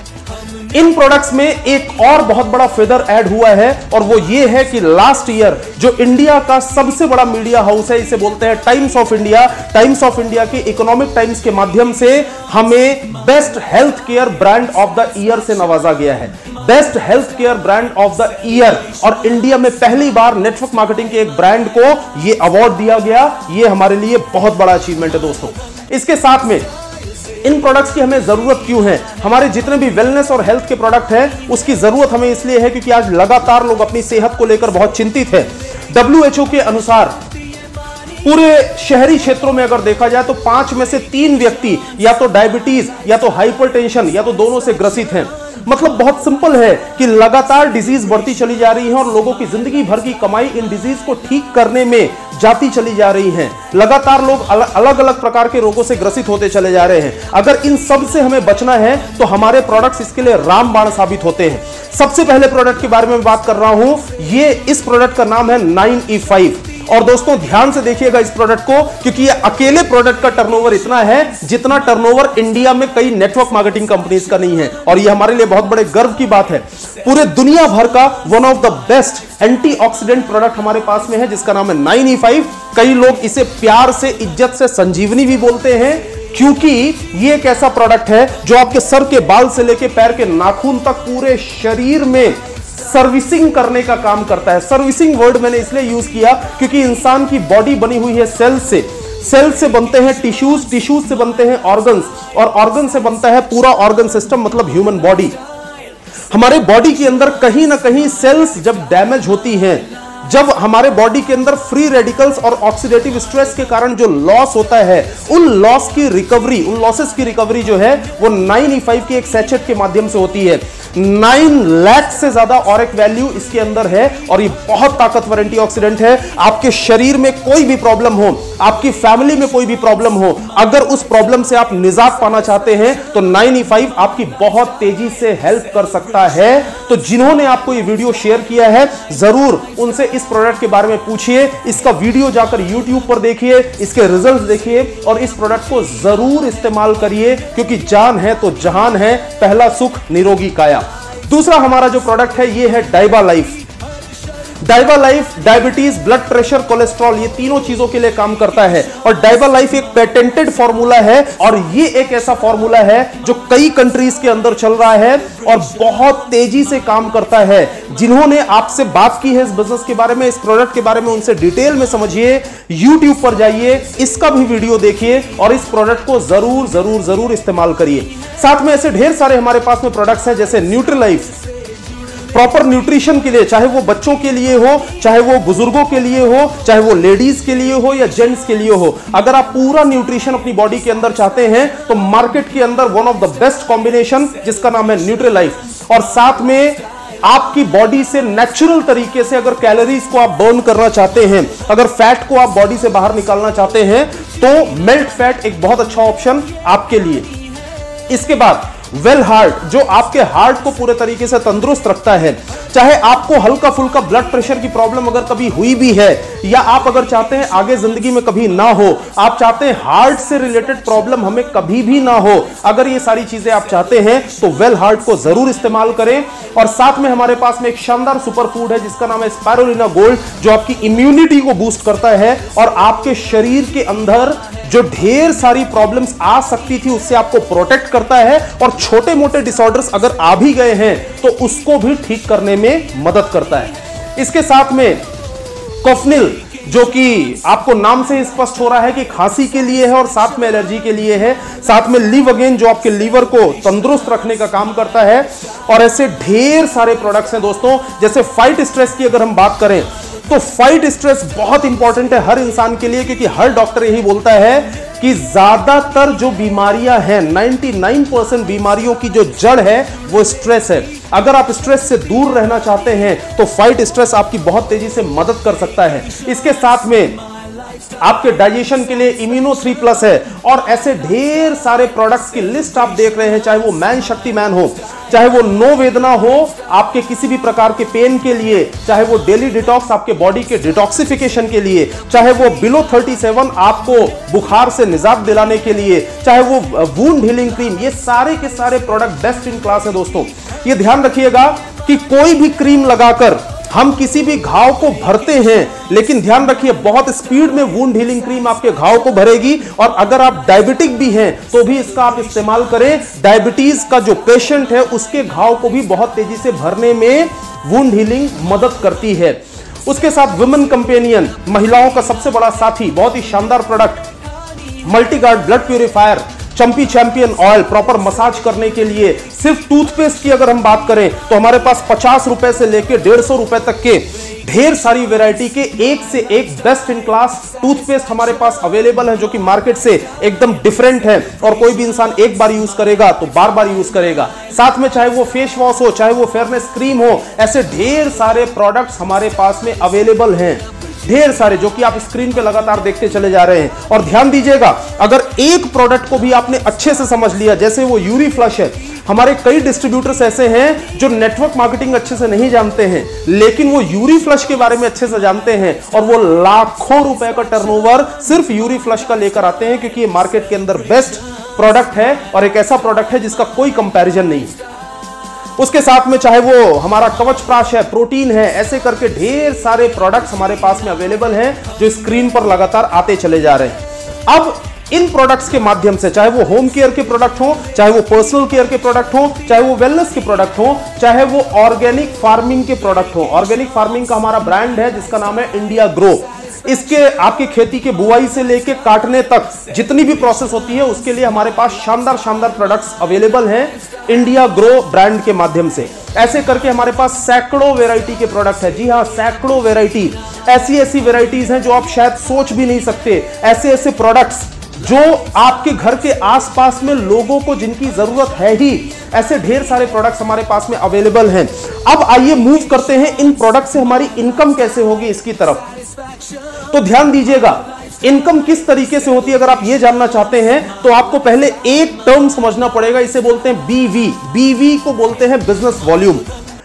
इन प्रोडक्ट्स में एक और बहुत बड़ा फेदर ऐड हुआ है और वो ये है कि लास्ट ईयर जो इंडिया का सबसे बड़ा मीडिया हाउस है, इसे बोलते हैं Times of India, Times of India के इकोनॉमिक टाइम्स के माध्यम से हमें best health care brand of the year से नवाजा गया है। Best health care brand of the year, और इंडिया में पहली बार नेटवर्क मार्केटिंग के एक ब्रांड को यह अवार्ड दिया गया। यह हमारे लिए बहुत बड़ा अचीवमेंट है दोस्तों। इसके साथ में इन प्रोडक्ट्स की हमें जरूरत क्यों है, हमारे जितने भी वेलनेस और हेल्थ के प्रोडक्ट हैं उसकी जरूरत हमें इसलिए है क्योंकि आज लगातार लोग अपनी सेहत को लेकर बहुत चिंतित है। डब्ल्यू एच ओ के अनुसार पूरे शहरी क्षेत्रों में अगर देखा जाए तो पांच में से तीन व्यक्ति या तो डायबिटीज या तो हाइपरटेंशन या तो दोनों से ग्रसित हैं। मतलब बहुत सिंपल है कि लगातार डिजीज बढ़ती चली जा रही है और लोगों की जिंदगी भर की कमाई इन डिजीज को ठीक करने में जाती चली जा रही है। लगातार लोग अलग अलग प्रकार के रोगों से ग्रसित होते चले जा रहे हैं। अगर इन सब से हमें बचना है तो हमारे प्रोडक्ट्स इसके लिए रामबाण साबित होते हैं। सबसे पहले प्रोडक्ट के बारे में बात कर रहा हूं, ये इस प्रोडक्ट का नाम है नाइन ई फाइव। और दोस्तों ध्यान से देखिएगा इस प्रोडक्ट को, क्योंकि ये अकेले प्रोडक्ट का टर्नओवर इतना है जितना टर्नओवर इंडिया में कई नेटवर्क मार्केटिंग कंपनीज का नहीं है। और ये हमारे लिए बहुत बड़े गर्व की बात है। पूरे दुनिया भर का one of the best antioxidant product हमारे पास में है, जिसका नाम है नाइन ई फाइव। कई लोग इसे प्यार से, इज्जत से संजीवनी भी बोलते हैं, क्योंकि ये एक ऐसा प्रोडक्ट है जो आपके सर के बाल से लेकर पैर के नाखून तक पूरे शरीर में सर्विसिंग करने का काम करता है। सर्विसिंग वर्ड मैंने इसलिए यूज किया क्योंकि इंसान की बॉडी बनी हुई है सेल से, सेल से बनते हैं टिश्यूज, टिश्यूज से बनते हैं ऑर्गन्स, और ऑर्गन से बनता है पूरा ऑर्गन सिस्टम, मतलब ह्यूमन बॉडी। हमारे बॉडी के अंदर कहीं ना कहीं सेल्स जब डैमेज होती हैं, जब हमारे बॉडी के अंदर फ्री रेडिकल्स और ऑक्सीडेटिव स्ट्रेस के कारण जो लॉस होता है, उन लॉस की रिकवरी, उन लॉसेस की रिकवरी जो है वो नाइन ई फाइव की एक सैचेट के माध्यम से होती है। नाइन लाख से ज्यादा ऑरिक वैल्यू इसके अंदर है और ये बहुत ताकतवर एंटीऑक्सीडेंट है। आपके शरीर में कोई भी प्रॉब्लम हो, आपकी फैमिली में कोई भी प्रॉब्लम हो, अगर उस प्रॉब्लम से आप निजात पाना चाहते हैं तो नाइन ई फाइव आपकी बहुत तेजी से हेल्प कर सकता है। तो जिन्होंने आपको ये वीडियो शेयर किया है, जरूर उनसे इस प्रोडक्ट के बारे में पूछिए, इसका वीडियो जाकर यूट्यूब पर देखिए, इसके रिजल्ट देखिए और इस प्रोडक्ट को जरूर इस्तेमाल करिए, क्योंकि जान है तो जहान है, पहला सुख निरोगी काया। दूसरा हमारा जो प्रोडक्ट है ये है Diaba Life. Diaba Life diabetes, blood pressure, cholesterol, ये तीनों चीजों के लिए काम करता है। और डाइबा लाइफ एक पेटेंटेड फॉर्मूला है और ये एक ऐसा फॉर्मूला है जो कई कंट्रीज के अंदर चल रहा है और बहुत तेजी से काम करता है। जिन्होंने आपसे बात की है इस बिजनेस के बारे में, इस प्रोडक्ट के बारे में, उनसे डिटेल में समझिए, यूट्यूब पर जाइए, इसका भी वीडियो देखिए और इस प्रोडक्ट को जरूर जरूर जरूर इस्तेमाल करिए। साथ में ऐसे ढेर सारे हमारे पास में प्रोडक्ट्स हैं, जैसे न्यूट्रीलाइफ, प्रॉपर न्यूट्रिशन के लिए, चाहे वो बच्चों के लिए हो, चाहे वो बुजुर्गों के लिए हो, चाहे वो लेडीज के लिए हो या जेंट्स के लिए हो। अगर आप पूरा न्यूट्रिशन अपनी बॉडी के अंदर चाहते हैं तो मार्केट के अंदर one of the best combination जिसका नाम है न्यूट्रीलाइफ। और साथ में आपकी बॉडी से नेचुरल तरीके से अगर कैलोरीज को आप बर्न करना चाहते हैं, अगर फैट को आप बॉडी से बाहर निकालना चाहते हैं, तो मेल्ट फैट एक बहुत अच्छा ऑप्शन आपके लिए। इसके बाद वेल हार्ट, जो आपके हार्ट को पूरे तरीके से तंदुरुस्त रखता है। चाहे आपको हल्का फुल्का ब्लड प्रेशर की प्रॉब्लम अगर कभी हुई भी है, या आप अगर चाहते हैं आगे जिंदगी में कभी ना हो, आप चाहते हैं हार्ट से रिलेटेड प्रॉब्लम हमें कभी भी ना हो, अगर ये सारी चीजें आप चाहते हैं तो वेल हार्ट को जरूर इस्तेमाल करें। और साथ में हमारे पास में एक शानदार सुपर फूड है जिसका नाम है स्पाइरुलिना गोल्ड, जो आपकी इम्यूनिटी को बूस्ट करता है और आपके शरीर के अंदर जो ढेर सारी प्रॉब्लम्स आ सकती थी उससे आपको प्रोटेक्ट करता है और छोटे मोटे डिसऑर्डर्स अगर आ भी गए हैं तो उसको भी ठीक करने में मदद करता है। इसके साथ में कोफनिल, जो कि आपको नाम से स्पष्ट हो रहा है कि खांसी के लिए है और साथ में एलर्जी के लिए है। साथ में लिव अगेन, जो आपके लीवर को तंदुरुस्त रखने का काम करता है। और ऐसे ढेर सारे प्रोडक्ट्स हैं दोस्तों। जैसे फाइट स्ट्रेस की अगर हम बात करें तो फाइट स्ट्रेस बहुत इंपॉर्टेंट है हर इंसान के लिए, क्योंकि हर डॉक्टर यही बोलता है कि ज्यादातर जो बीमारियां हैं, निन्यानवे परसेंट बीमारियों की जो जड़ है वो स्ट्रेस है। अगर आप स्ट्रेस से दूर रहना चाहते हैं तो फाइट स्ट्रेस आपकी बहुत तेजी से मदद कर सकता है। इसके साथ में आपके डाइजेशन के लिए इम्यूनो थ्री प्लस है और ऐसे ढेर सारे प्रोडक्ट्स की लिस्ट आप देख रहे हैं, चाहे वो मैन शक्ति मैन हो, चाहे वो नो वेदना हो आपके किसी भी प्रकार के पेन के लिए, चाहे वो डेली डिटॉक्स आपके बॉडी के डिटॉक्सिफिकेशन के लिए, चाहे वो बिलो थर्टी सेवन आपको बुखार से निजात दिलाने के लिए, चाहे वो वुंड हीलिंग क्रीम, ये सारे के सारे प्रोडक्ट बेस्ट इन क्लास है दोस्तों। ये ध्यान रखिएगा कि कोई भी क्रीम लगाकर हम किसी भी घाव को भरते हैं, लेकिन ध्यान रखिए बहुत स्पीड में वुंड हीलिंग क्रीम आपके घाव को भरेगी। और अगर आप डायबिटिक भी हैं तो भी इसका आप इस्तेमाल करें। डायबिटीज का जो पेशेंट है उसके घाव को भी बहुत तेजी से भरने में वुंड हीलिंग मदद करती है। उसके साथ वुमेन कंपेनियन, महिलाओं का सबसे बड़ा साथी, बहुत ही शानदार product, Multiguard blood purifier, Champi champion oil, proper massage करने के लिए। सिर्फ टूथपेस्ट की अगर हम बात करें तो हमारे पास पचास रुपए से लेकर डेढ़ सौ रुपए तक के ढेर सारी वैरायटी के एक से एक बेस्ट इन क्लास टूथपेस्ट हमारे पास अवेलेबल है, जो कि मार्केट से एकदम डिफरेंट है और कोई भी इंसान एक बार यूज करेगा तो बार बार यूज करेगा। साथ में चाहे वो फेस वॉश हो, चाहे वो फेयरनेस क्रीम हो, ऐसे ढेर सारे प्रोडक्ट्स हमारे पास में अवेलेबल हैं, ढेर सारे, जो कि आप स्क्रीन पे लगातार देखते चले जा रहे हैं। और ध्यान दीजिएगा, अगर एक प्रोडक्ट को भी आपने अच्छे से समझ लिया, जैसे वो यूरी फ्लश है, हमारे कई डिस्ट्रीब्यूटर्स ऐसे हैं जो नेटवर्क मार्केटिंग अच्छे से नहीं जानते हैं, लेकिन वो यूरी फ्लश के बारे में अच्छे से जानते हैं और वो लाखों रुपए का टर्नओवर सिर्फ यूरी फ्लश का लेकर आते हैं, क्योंकि ये मार्केट के अंदर बेस्ट प्रोडक्ट है और एक ऐसा प्रोडक्ट है जिसका कोई कंपैरिजन नहीं है। उसके साथ में चाहे वो हमारा कवच प्राश है, प्रोटीन है, ऐसे करके ढेर सारे प्रोडक्ट्स हमारे पास में अवेलेबल हैं जो स्क्रीन पर लगातार आते चले जा रहे हैं। अब इन प्रोडक्ट्स के माध्यम से, चाहे वो होम केयर के प्रोडक्ट हो, चाहे वो पर्सनल केयर के प्रोडक्ट हो, चाहे वो वेलनेस के प्रोडक्ट हो, चाहे वो ऑर्गेनिक फार्मिंग के प्रोडक्ट हो। ऑर्गेनिक फार्मिंग का हमारा ब्रांड है जिसका नाम है इंडिया ग्रो। इसके आपकी खेती के बुआई से लेके काटने तक जितनी भी प्रोसेस होती है उसके लिए हमारे पास शानदार शानदार प्रोडक्ट्स अवेलेबल हैं इंडिया ग्रो ब्रांड के माध्यम से। ऐसे करके हमारे पास सैकड़ों वैरायटी के प्रोडक्ट है। जी हां, सैकड़ों वैरायटी, ऐसी ऐसी वैरायटीज हैं जो आप शायद सोच भी नहीं सकते। ऐसे ऐसे प्रोडक्ट्स जो आपके घर के आसपास में लोगों को जिनकी जरूरत है ही, ऐसे ढेर सारे प्रोडक्ट्स हमारे पास में अवेलेबल हैं। अब आइए मूव करते हैं इन प्रोडक्ट से हमारी इनकम कैसे होगी इसकी तरफ। तो ध्यान दीजिएगा, इनकम किस तरीके से होती है अगर आप ये जानना चाहते हैं तो आपको पहले एक टर्म समझना पड़ेगा। इसे बोलते हैं बीवी। बीवी को बोलते हैं बिजनेस वॉल्यूम।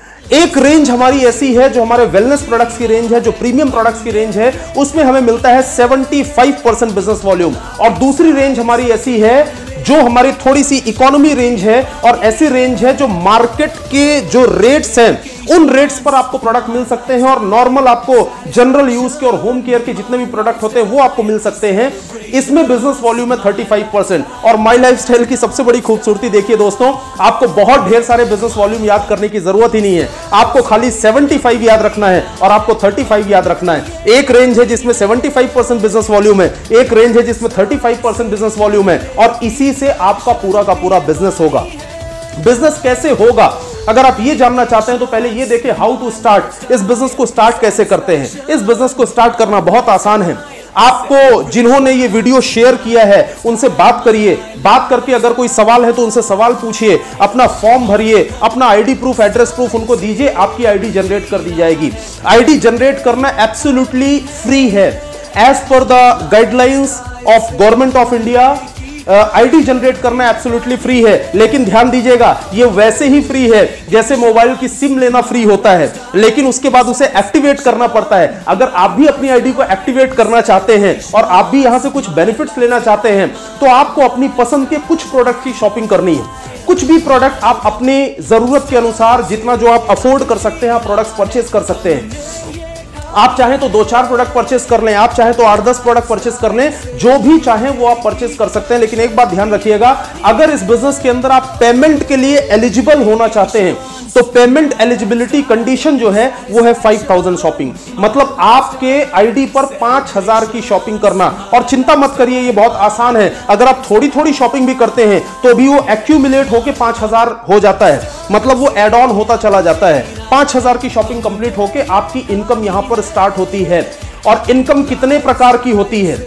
एक रेंज हमारी ऐसी है जो हमारे वेलनेस प्रोडक्ट्स की रेंज है, जो प्रीमियम प्रोडक्ट्स की रेंज है, उसमें हमें मिलता है पचहत्तर परसेंट बिजनेस वॉल्यूम। और दूसरी रेंज हमारी ऐसी है जो हमारी थोड़ी सी इकोनॉमी रेंज है और ऐसी रेंज है जो मार्केट के जो रेट्स हैं उन रेट्स पर आपको प्रोडक्ट मिल सकते हैं और नॉर्मल आपको जनरल यूज के और होम केयर के जितने भी प्रोडक्ट होते हैं वो आपको मिल सकते हैं। इसमें बिजनेस वॉल्यूम है पैंतीस परसेंट। और माई लाइफस्टाइल की सबसे बड़ी खूबसूरती देखिए दोस्तों, आपको बहुत ढेर सारे बिजनेस वॉल्यूम याद करने की जरूरत ही नहीं है। आपको खाली पचहत्तर याद रखना है और आपको पैंतीस याद रखना है। एक रेंज है जिसमें पचहत्तर परसेंट बिजनेस वॉल्यूम है, एक रेंज है जिसमें पैंतीस परसेंट बिजनेस वॉल्यूम है और इसी से आपका पूरा का पूरा बिजनेस होगा। बिजनेस कैसे होगा अगर आप ये जानना चाहते हैं तो पहले ये देखें हाउ टू स्टार्ट। इस बिजनेस को स्टार्ट कैसे करते हैं। इस बिजनेस को स्टार्ट करना बहुत आसान है। आपको जिन्होंने ये वीडियो शेयर किया है उनसे बात करिए, बात करके अगर कोई सवाल है तो उनसे सवाल पूछिए, अपना फॉर्म भरिए, अपना आईडी प्रूफ, एड्रेस प्रूफ उनको दीजिए, आपकी आईडी जनरेट कर दी जाएगी। आईडी जनरेट करना एब्सोल्युटली फ्री है as per the guidelines of Government of India. ID generate करना एब्सोल्युटली फ्री है, लेकिन ध्यान दीजिएगा ये वैसे ही फ्री है जैसे मोबाइल की सिम लेना फ्री होता है, लेकिन उसके बाद उसे एक्टिवेट करना पड़ता है। अगर आप भी अपनी आईडी को एक्टिवेट करना चाहते हैं और आप भी यहां से कुछ बेनिफिट्स लेना चाहते हैं तो आपको अपनी पसंद के कुछ प्रोडक्ट की शॉपिंग करनी है। कुछ भी प्रोडक्ट आप अपनी जरूरत के अनुसार जितना जो आप अफोर्ड कर सकते हैं आप प्रोडक्ट्स परचेज कर सकते हैं। आप चाहें तो दो चार प्रोडक्ट परचेस कर लें, आप चाहें तो आठ दस प्रोडक्ट परचेस कर लें, जो भी चाहें वो आप परचेस कर सकते हैं। लेकिन एक बात ध्यान रखिएगा, अगर इस बिजनेस के अंदर आप पेमेंट के लिए एलिजिबल होना चाहते हैं तो पेमेंट एलिजिबिलिटी कंडीशन जो है वो है पांच हज़ार शॉपिंग। मतलब आपके आईडी पर पांच हज़ार की शॉपिंग करना। और चिंता मत करिए, ये बहुत आसान है। अगर आप थोड़ी थोड़ी शॉपिंग भी करते हैं तो भी वो एक्यूमुलेट होकर पांच हज़ार हो जाता है, मतलब वो एड ऑन होता चला जाता है। पांच हज़ार की शॉपिंग कंप्लीट होकर आपकी इनकम यहां पर स्टार्ट होती है। और इनकम कितने प्रकार की होती है?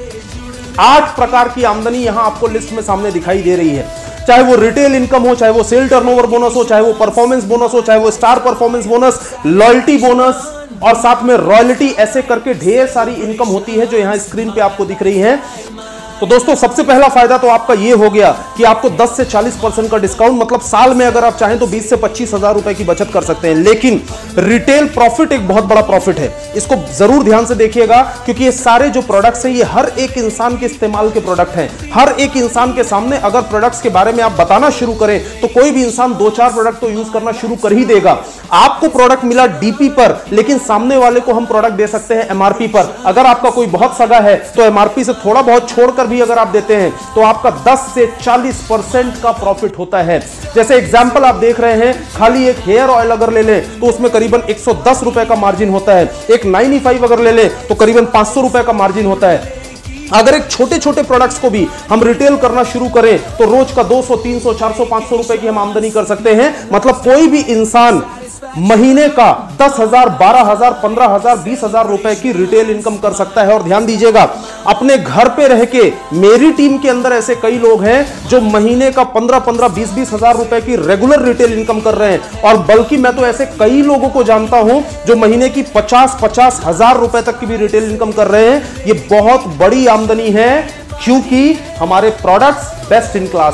आठ प्रकार की आमदनी यहां आपको लिस्ट में सामने दिखाई दे रही है। चाहे वो रिटेल इनकम हो, चाहे वो सेल टर्नओवर बोनस हो, चाहे वो परफॉर्मेंस बोनस हो, चाहे वो star performance bonus, loyalty bonus और साथ में रॉयल्टी, ऐसे करके ढेर सारी इनकम होती है जो यहां स्क्रीन पे आपको दिख रही है। तो दोस्तों सबसे पहला फायदा तो आपका ये हो गया कि आपको दस से चालीस परसेंट का डिस्काउंट, मतलब साल में अगर आप चाहें तो बीस से पच्चीस हजार रुपए की बचत कर सकते हैं। लेकिन रिटेल प्रॉफिट एक बहुत बड़ा प्रॉफिट है, इसको जरूर ध्यान से देखिएगा, क्योंकि ये सारे जो प्रोडक्ट्स हैं ये हर एक इंसान के इस्तेमाल के प्रोडक्ट हैं। हर एक इंसान के सामने अगर प्रोडक्ट्स के बारे में आप बताना शुरू करें तो कोई भी इंसान दो चार प्रोडक्ट तो यूज करना शुरू कर ही देगा। आपको प्रोडक्ट मिला डीपी पर, लेकिन सामने वाले को हम प्रोडक्ट दे सकते हैं एमआरपी पर। अगर आपका कोई बहुत सगा है तो एमआरपी से थोड़ा बहुत छोड़कर भी अगर आप देते हैं तो आपका दस से चालीस परसेंट का प्रॉफिट होता है। जैसे एग्जांपल आप देख रहे हैं, खाली एक हेयर ऑयल अगर ले लें तो उसमें करीबन एक सौ दस रुपए का मार्जिन होता है। एक पचानवे अगर ले लें तो करीबन पांच सौ रुपए का मार्जिन होता है। अगर एक छोटे छोटे प्रोडक्ट्स को भी हम रिटेल करना शुरू करें तो रोज का दो सौ, तीन सौ, चार सौ, पांच सौ रुपए की हम आमदनी कर सकते हैं। मतलब कोई भी इंसान महीने का दस हजार, बारह हजार, पंद्रह हजार, बीस हजार रुपए की रिटेल इनकम कर सकता है। और ध्यान दीजिएगा, अपने घर पे रह के मेरी टीम के अंदर ऐसे कई लोग हैं जो महीने का पंद्रह पंद्रह, बीस बीस हजार रुपए की रेगुलर रिटेल इनकम कर रहे हैं। और बल्कि मैं तो ऐसे कई लोगों को जानता हूं जो महीने की पचास पचास हजार रुपए तक की भी रिटेल इनकम कर रहे हैं। ये बहुत बड़ी आमदनी है क्योंकि हमारे प्रोडक्ट्स बेस्ट इन क्लास हैं।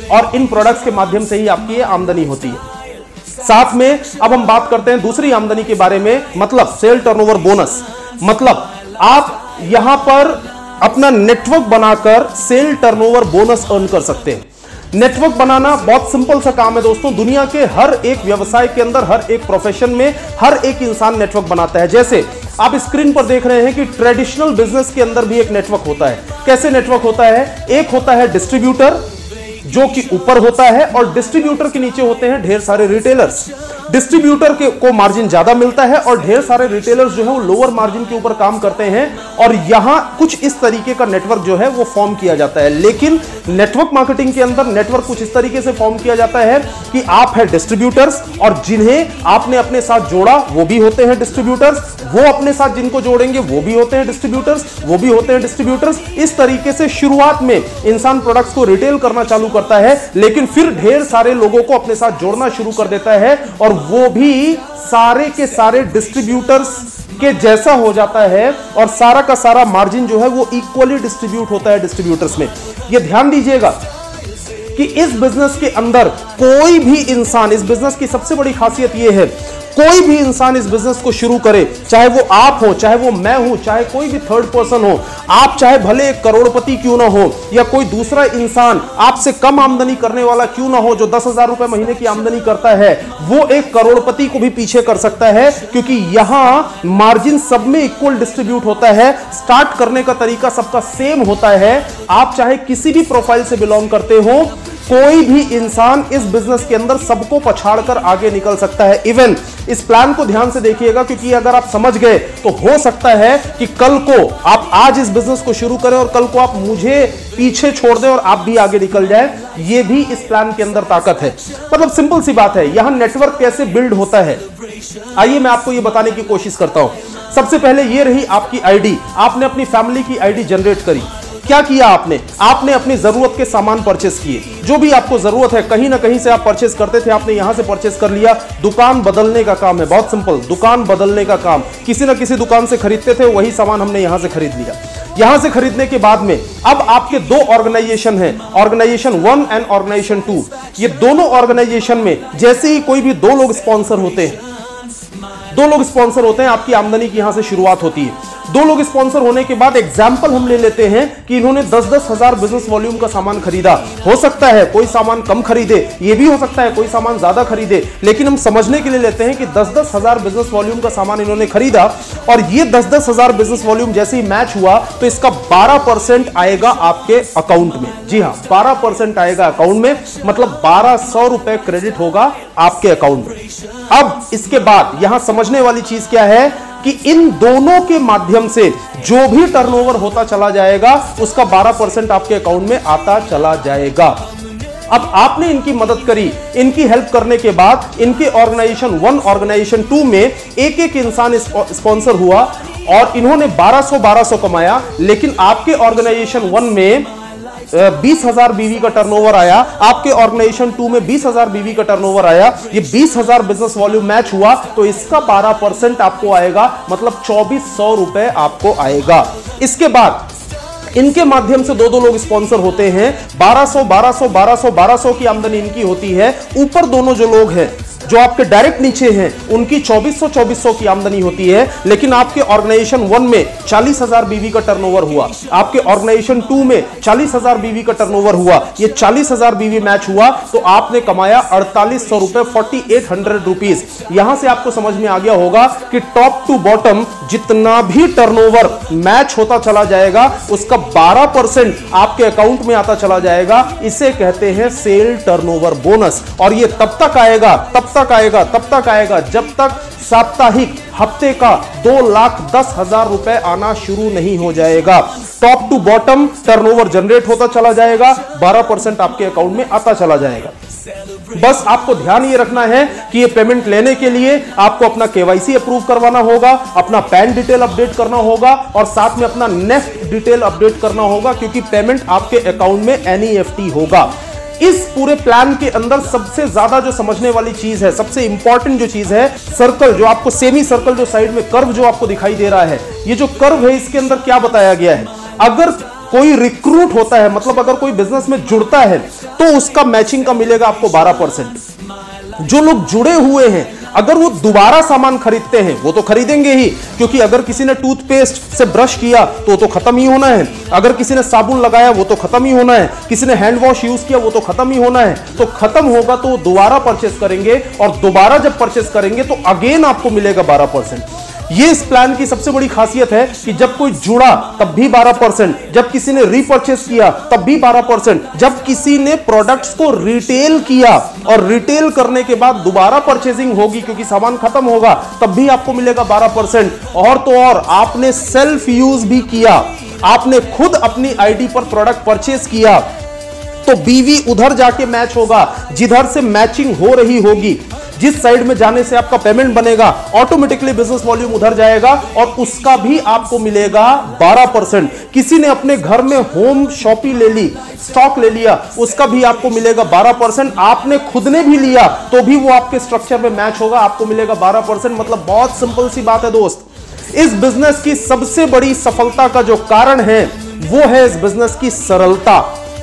और इन प्रोडक्ट्स के माध्यम से ही आपकी ये आमदनी होती है। साथ में अब हम बात करते हैं दूसरी आमदनी के बारे में, मतलब सेल टर्नओवर बोनस। मतलब आप यहां पर अपना नेटवर्क बनाकर सेल टर्नओवर बोनस अर्न कर सकते हैं। नेटवर्क बनाना बहुत सिंपल सा काम है दोस्तों। दुनिया के हर एक व्यवसाय के अंदर, हर एक प्रोफेशन में हर एक इंसान नेटवर्क बनाता है। जैसे आप स्क्रीन पर देख रहे हैं कि ट्रेडिशनल बिजनेस के अंदर भी एक नेटवर्क होता है। कैसे नेटवर्क होता है? एक होता है डिस्ट्रीब्यूटर जो कि ऊपर होता है, और डिस्ट्रीब्यूटर के नीचे होते हैं ढेर सारे रिटेलर्स। डिस्ट्रीब्यूटर के को मार्जिन ज्यादा मिलता है और ढेर सारे रिटेलर्स जो है वो लोअर मार्जिन के ऊपर काम करते हैं, और यहां कुछ इस तरीके का नेटवर्क जो है वो फॉर्म किया जाता है। लेकिन नेटवर्क मार्केटिंग के अंदर नेटवर्क कुछ इस तरीके से फॉर्म किया जाता है कि आप है डिस्ट्रीब्यूटर्स, और जिन्हें आपने अपने साथ जोड़ा वो भी होते हैं डिस्ट्रीब्यूटर्स, वो अपने साथ जिनको जोड़ेंगे वो भी होते हैं डिस्ट्रीब्यूटर्स, वो भी होते हैं डिस्ट्रीब्यूटर्स। इस तरीके से शुरुआत में इंसान प्रोडक्ट्स को रिटेल करना चालू करता है, लेकिन फिर ढेर सारे लोगों को अपने साथ जोड़ना शुरू कर देता है, और वो भी सारे के सारे डिस्ट्रीब्यूटर्स के जैसा हो जाता है, और सारा का सारा मार्जिन जो है वो इक्वली डिस्ट्रीब्यूट होता है डिस्ट्रीब्यूटर्स में। ये ध्यान दीजिएगा कि इस बिजनेस के अंदर कोई भी इंसान, इस बिजनेस की सबसे बड़ी खासियत यह है, कोई भी इंसान इस बिजनेस को शुरू करे, चाहे वो आप हो, चाहे वो मैं हूं, चाहे कोई भी थर्ड पर्सन हो, आप चाहे भले एक करोड़पति क्यों ना हो, या कोई दूसरा इंसान आपसे कम आमदनी करने वाला क्यों ना हो जो दस हजार रुपए महीने की आमदनी करता है, वो एक करोड़पति को भी पीछे कर सकता है, क्योंकि यहां मार्जिन सब में इक्वल डिस्ट्रीब्यूट होता है। स्टार्ट करने का तरीका सबका सेम होता है। आप चाहे किसी भी प्रोफाइल से बिलोंग करते हो, कोई भी इंसान इस बिजनेस के अंदर सबको पछाड़कर आगे निकल सकता है। इवन इस प्लान को ध्यान से देखिएगा, क्योंकि अगर आप समझ गए तो हो सकता है कि कल को आप आज इस बिजनेस को शुरू करें और कल को आप मुझे पीछे छोड़ दें और आप भी आगे निकल जाए। ये भी इस प्लान के अंदर ताकत है। मतलब सिंपल सी बात है, यहां नेटवर्क कैसे बिल्ड होता है, आइए मैं आपको ये बताने की कोशिश करता हूं। सबसे पहले ये रही आपकी आईडी। आपने अपनी फैमिली की आईडी जनरेट करी। क्या किया आपने? आपने अपनी जरूरत के सामान परचेस किए। जो भी आपको जरूरत है, कहीं ना कहीं से आप परचेस करते थे, आपने यहां से परचेस कर लिया। दुकान बदलने का काम है, बहुत सिंपल, दुकान बदलने का काम। किसी ना किसी दुकान से खरीदते थे, वही सामान हमने यहां से खरीद लिया। यहां से खरीदने के बाद में अब आपके दो ऑर्गेनाइजेशन हैं, organisation one and organisation two. ये दोनों ऑर्गेनाइजेशन में जैसे ही कोई भी दो लोग स्पॉन्सर होते हैं, दो लोग स्पॉन्सर होते हैं, आपकी आमदनी की यहां से शुरुआत होती है। दो लोग स्पॉन्सर होने के बाद एग्जाम्पल हम ले लेते हैं कि इन्होंने दस दस हजार बिजनेस वॉल्यूम का सामान खरीदा। हो सकता है कोई सामान कम खरीदे, ये भी हो सकता है कोई सामान ज्यादा खरीदे, लेकिन हम समझने के लिए लेते हैं कि दस दस हजार बिजनेस वॉल्यूम का सामान इन्होंने खरीदा, और ये दस दस हजार बिजनेस वॉल्यूम जैसे ही मैच हुआ तो इसका बारह परसेंट आएगा आपके अकाउंट में। जी हां, बारह परसेंट आएगा अकाउंट में, मतलब बारह सौ रुपए क्रेडिट होगा आपके अकाउंट में। अब इसके बाद यहां समझने वाली चीज क्या है कि इन दोनों के माध्यम से जो भी टर्नओवर होता चला जाएगा उसका बारह परसेंट आपके अकाउंट में आता चला जाएगा। अब आपने इनकी मदद करी, इनकी हेल्प करने के बाद इनके ऑर्गेनाइजेशन वन ऑर्गेनाइजेशन टू में एक एक इंसान स्पॉन्सर हुआ और इन्होंने बारह सौ बारह सौ कमाया, लेकिन आपके ऑर्गेनाइजेशन वन में बीस हजार बीवी का टर्नओवर आया, आपके ऑर्गेनाइजेशन टू में बीस हजार बीवी का टर्नओवर आया। ये बीस हजार बिजनेस वॉल्यूम मैच हुआ तो इसका बारह परसेंट आपको आएगा, मतलब चौबीस सौ रुपए आपको आएगा। इसके बाद इनके माध्यम से दो दो लोग स्पॉन्सर होते हैं, बारह सौ बारह सौ बारह सौ बारह सौ की आमदनी इनकी होती है। ऊपर दोनों जो लोग हैं जो आपके डायरेक्ट नीचे हैं उनकी चौबीस सौ चौबीस सौ की आमदनी होती है, लेकिन आपके ऑर्गेनाइजेशन वन में चालीस हजार बीवी का टर्नओवर हुआ, आपके ऑर्गेनाइजेशन टू में चालीस हजार बीवी का टर्नओवर हुआ, ये चालीस हजार बीवी मैच हुआ तो आपने कमाया अड़तालीस सौ रुपए, फोर्टी एट हंड्रेड रुपीज। यहां से आपको समझ में आ गया होगा कि टॉप टू बॉटम जितना भी टर्नओवर मैच होता चला जाएगा उसका बारह परसेंट आपके अकाउंट में आता चला जाएगा। इसे कहते हैं सेल टर्नओवर बोनस, और ये तब तक आएगा तब तक आएगा तब तक आएगा जब तक साप्ताहिक हफ्ते का दो लाख दस हजार रुपए आना शुरू नहीं हो जाएगा। Top to bottom turnover generate होता चला जाएगा, बारह परसेंट आपके अकाउंट में आता चला जाएगा। बस आपको ध्यान ये रखना है कि ये पेमेंट लेने के लिए आपको अपना केवाईसी अप्रूव करवाना होगा, अपना पैन डिटेल अपडेट करना होगा और साथ में अपना नेफ्ट डिटेल अपडेट करना होगा, क्योंकि पेमेंट आपके अकाउंट में एनईएफटी होगा। इस पूरे प्लान के अंदर सबसे ज्यादा जो समझने वाली चीज है, सबसे इंपॉर्टेंट जो चीज है, सर्कल जो आपको सेमी सर्कल जो साइड में कर्व जो आपको दिखाई दे रहा है, ये जो कर्व है इसके अंदर क्या बताया गया है। अगर कोई रिक्रूट होता है, मतलब अगर कोई बिजनेस में जुड़ता है तो उसका मैचिंग का मिलेगा आपको बारह परसेंट। जो लोग जुड़े हुए हैं अगर वो दोबारा सामान खरीदते हैं वो तो खरीदेंगे ही, क्योंकि अगर किसी ने टूथपेस्ट से ब्रश किया तो तो खत्म ही होना है, अगर किसी ने साबुन लगाया वो तो खत्म ही होना है, किसी ने हैंड वॉश यूज किया वो तो खत्म ही होना है। तो खत्म होगा तो वो दोबारा परचेस करेंगे, और दोबारा जब परचेस करेंगे तो अगेन आपको मिलेगा बारह परसेंट। ये इस प्लान की सबसे बड़ी खासियत है कि जब कोई जुड़ा तब भी बारह परसेंट, जब किसी ने रीपरचेस किया तब भी बारह परसेंट, जब किसी ने प्रोडक्ट्स को रिटेल किया और रिटेल करने के बाद दोबारा परचेसिंग होगी क्योंकि सामान खत्म होगा तब भी आपको मिलेगा बारह परसेंट। और तो और आपने सेल्फ यूज भी किया, आपने खुद अपनी आईडी पर प्रोडक्ट परचेस किया तो बीवी उधर जाके मैच होगा, जिधर से मैचिंग हो रही होगी, जिस साइड में जाने से आपका पेमेंट बनेगा ऑटोमेटिकली बिजनेस वॉल्यूम उधर जाएगा और उसका भी आपको मिलेगा बारह परसेंट। किसी ने अपने घर में होम शॉपी ले ली, स्टॉक ले लिया, उसका भी आपको मिलेगा बारह परसेंट। आपने खुद ने भी लिया तो भी वो आपके स्ट्रक्चर में मैच होगा, आपको मिलेगा बारह परसेंट। मतलब बहुत सिंपल सी बात है दोस्त। इस बिजनेस की सबसे बड़ी सफलता का जो कारण है वो है इस बिजनेस की सरलता।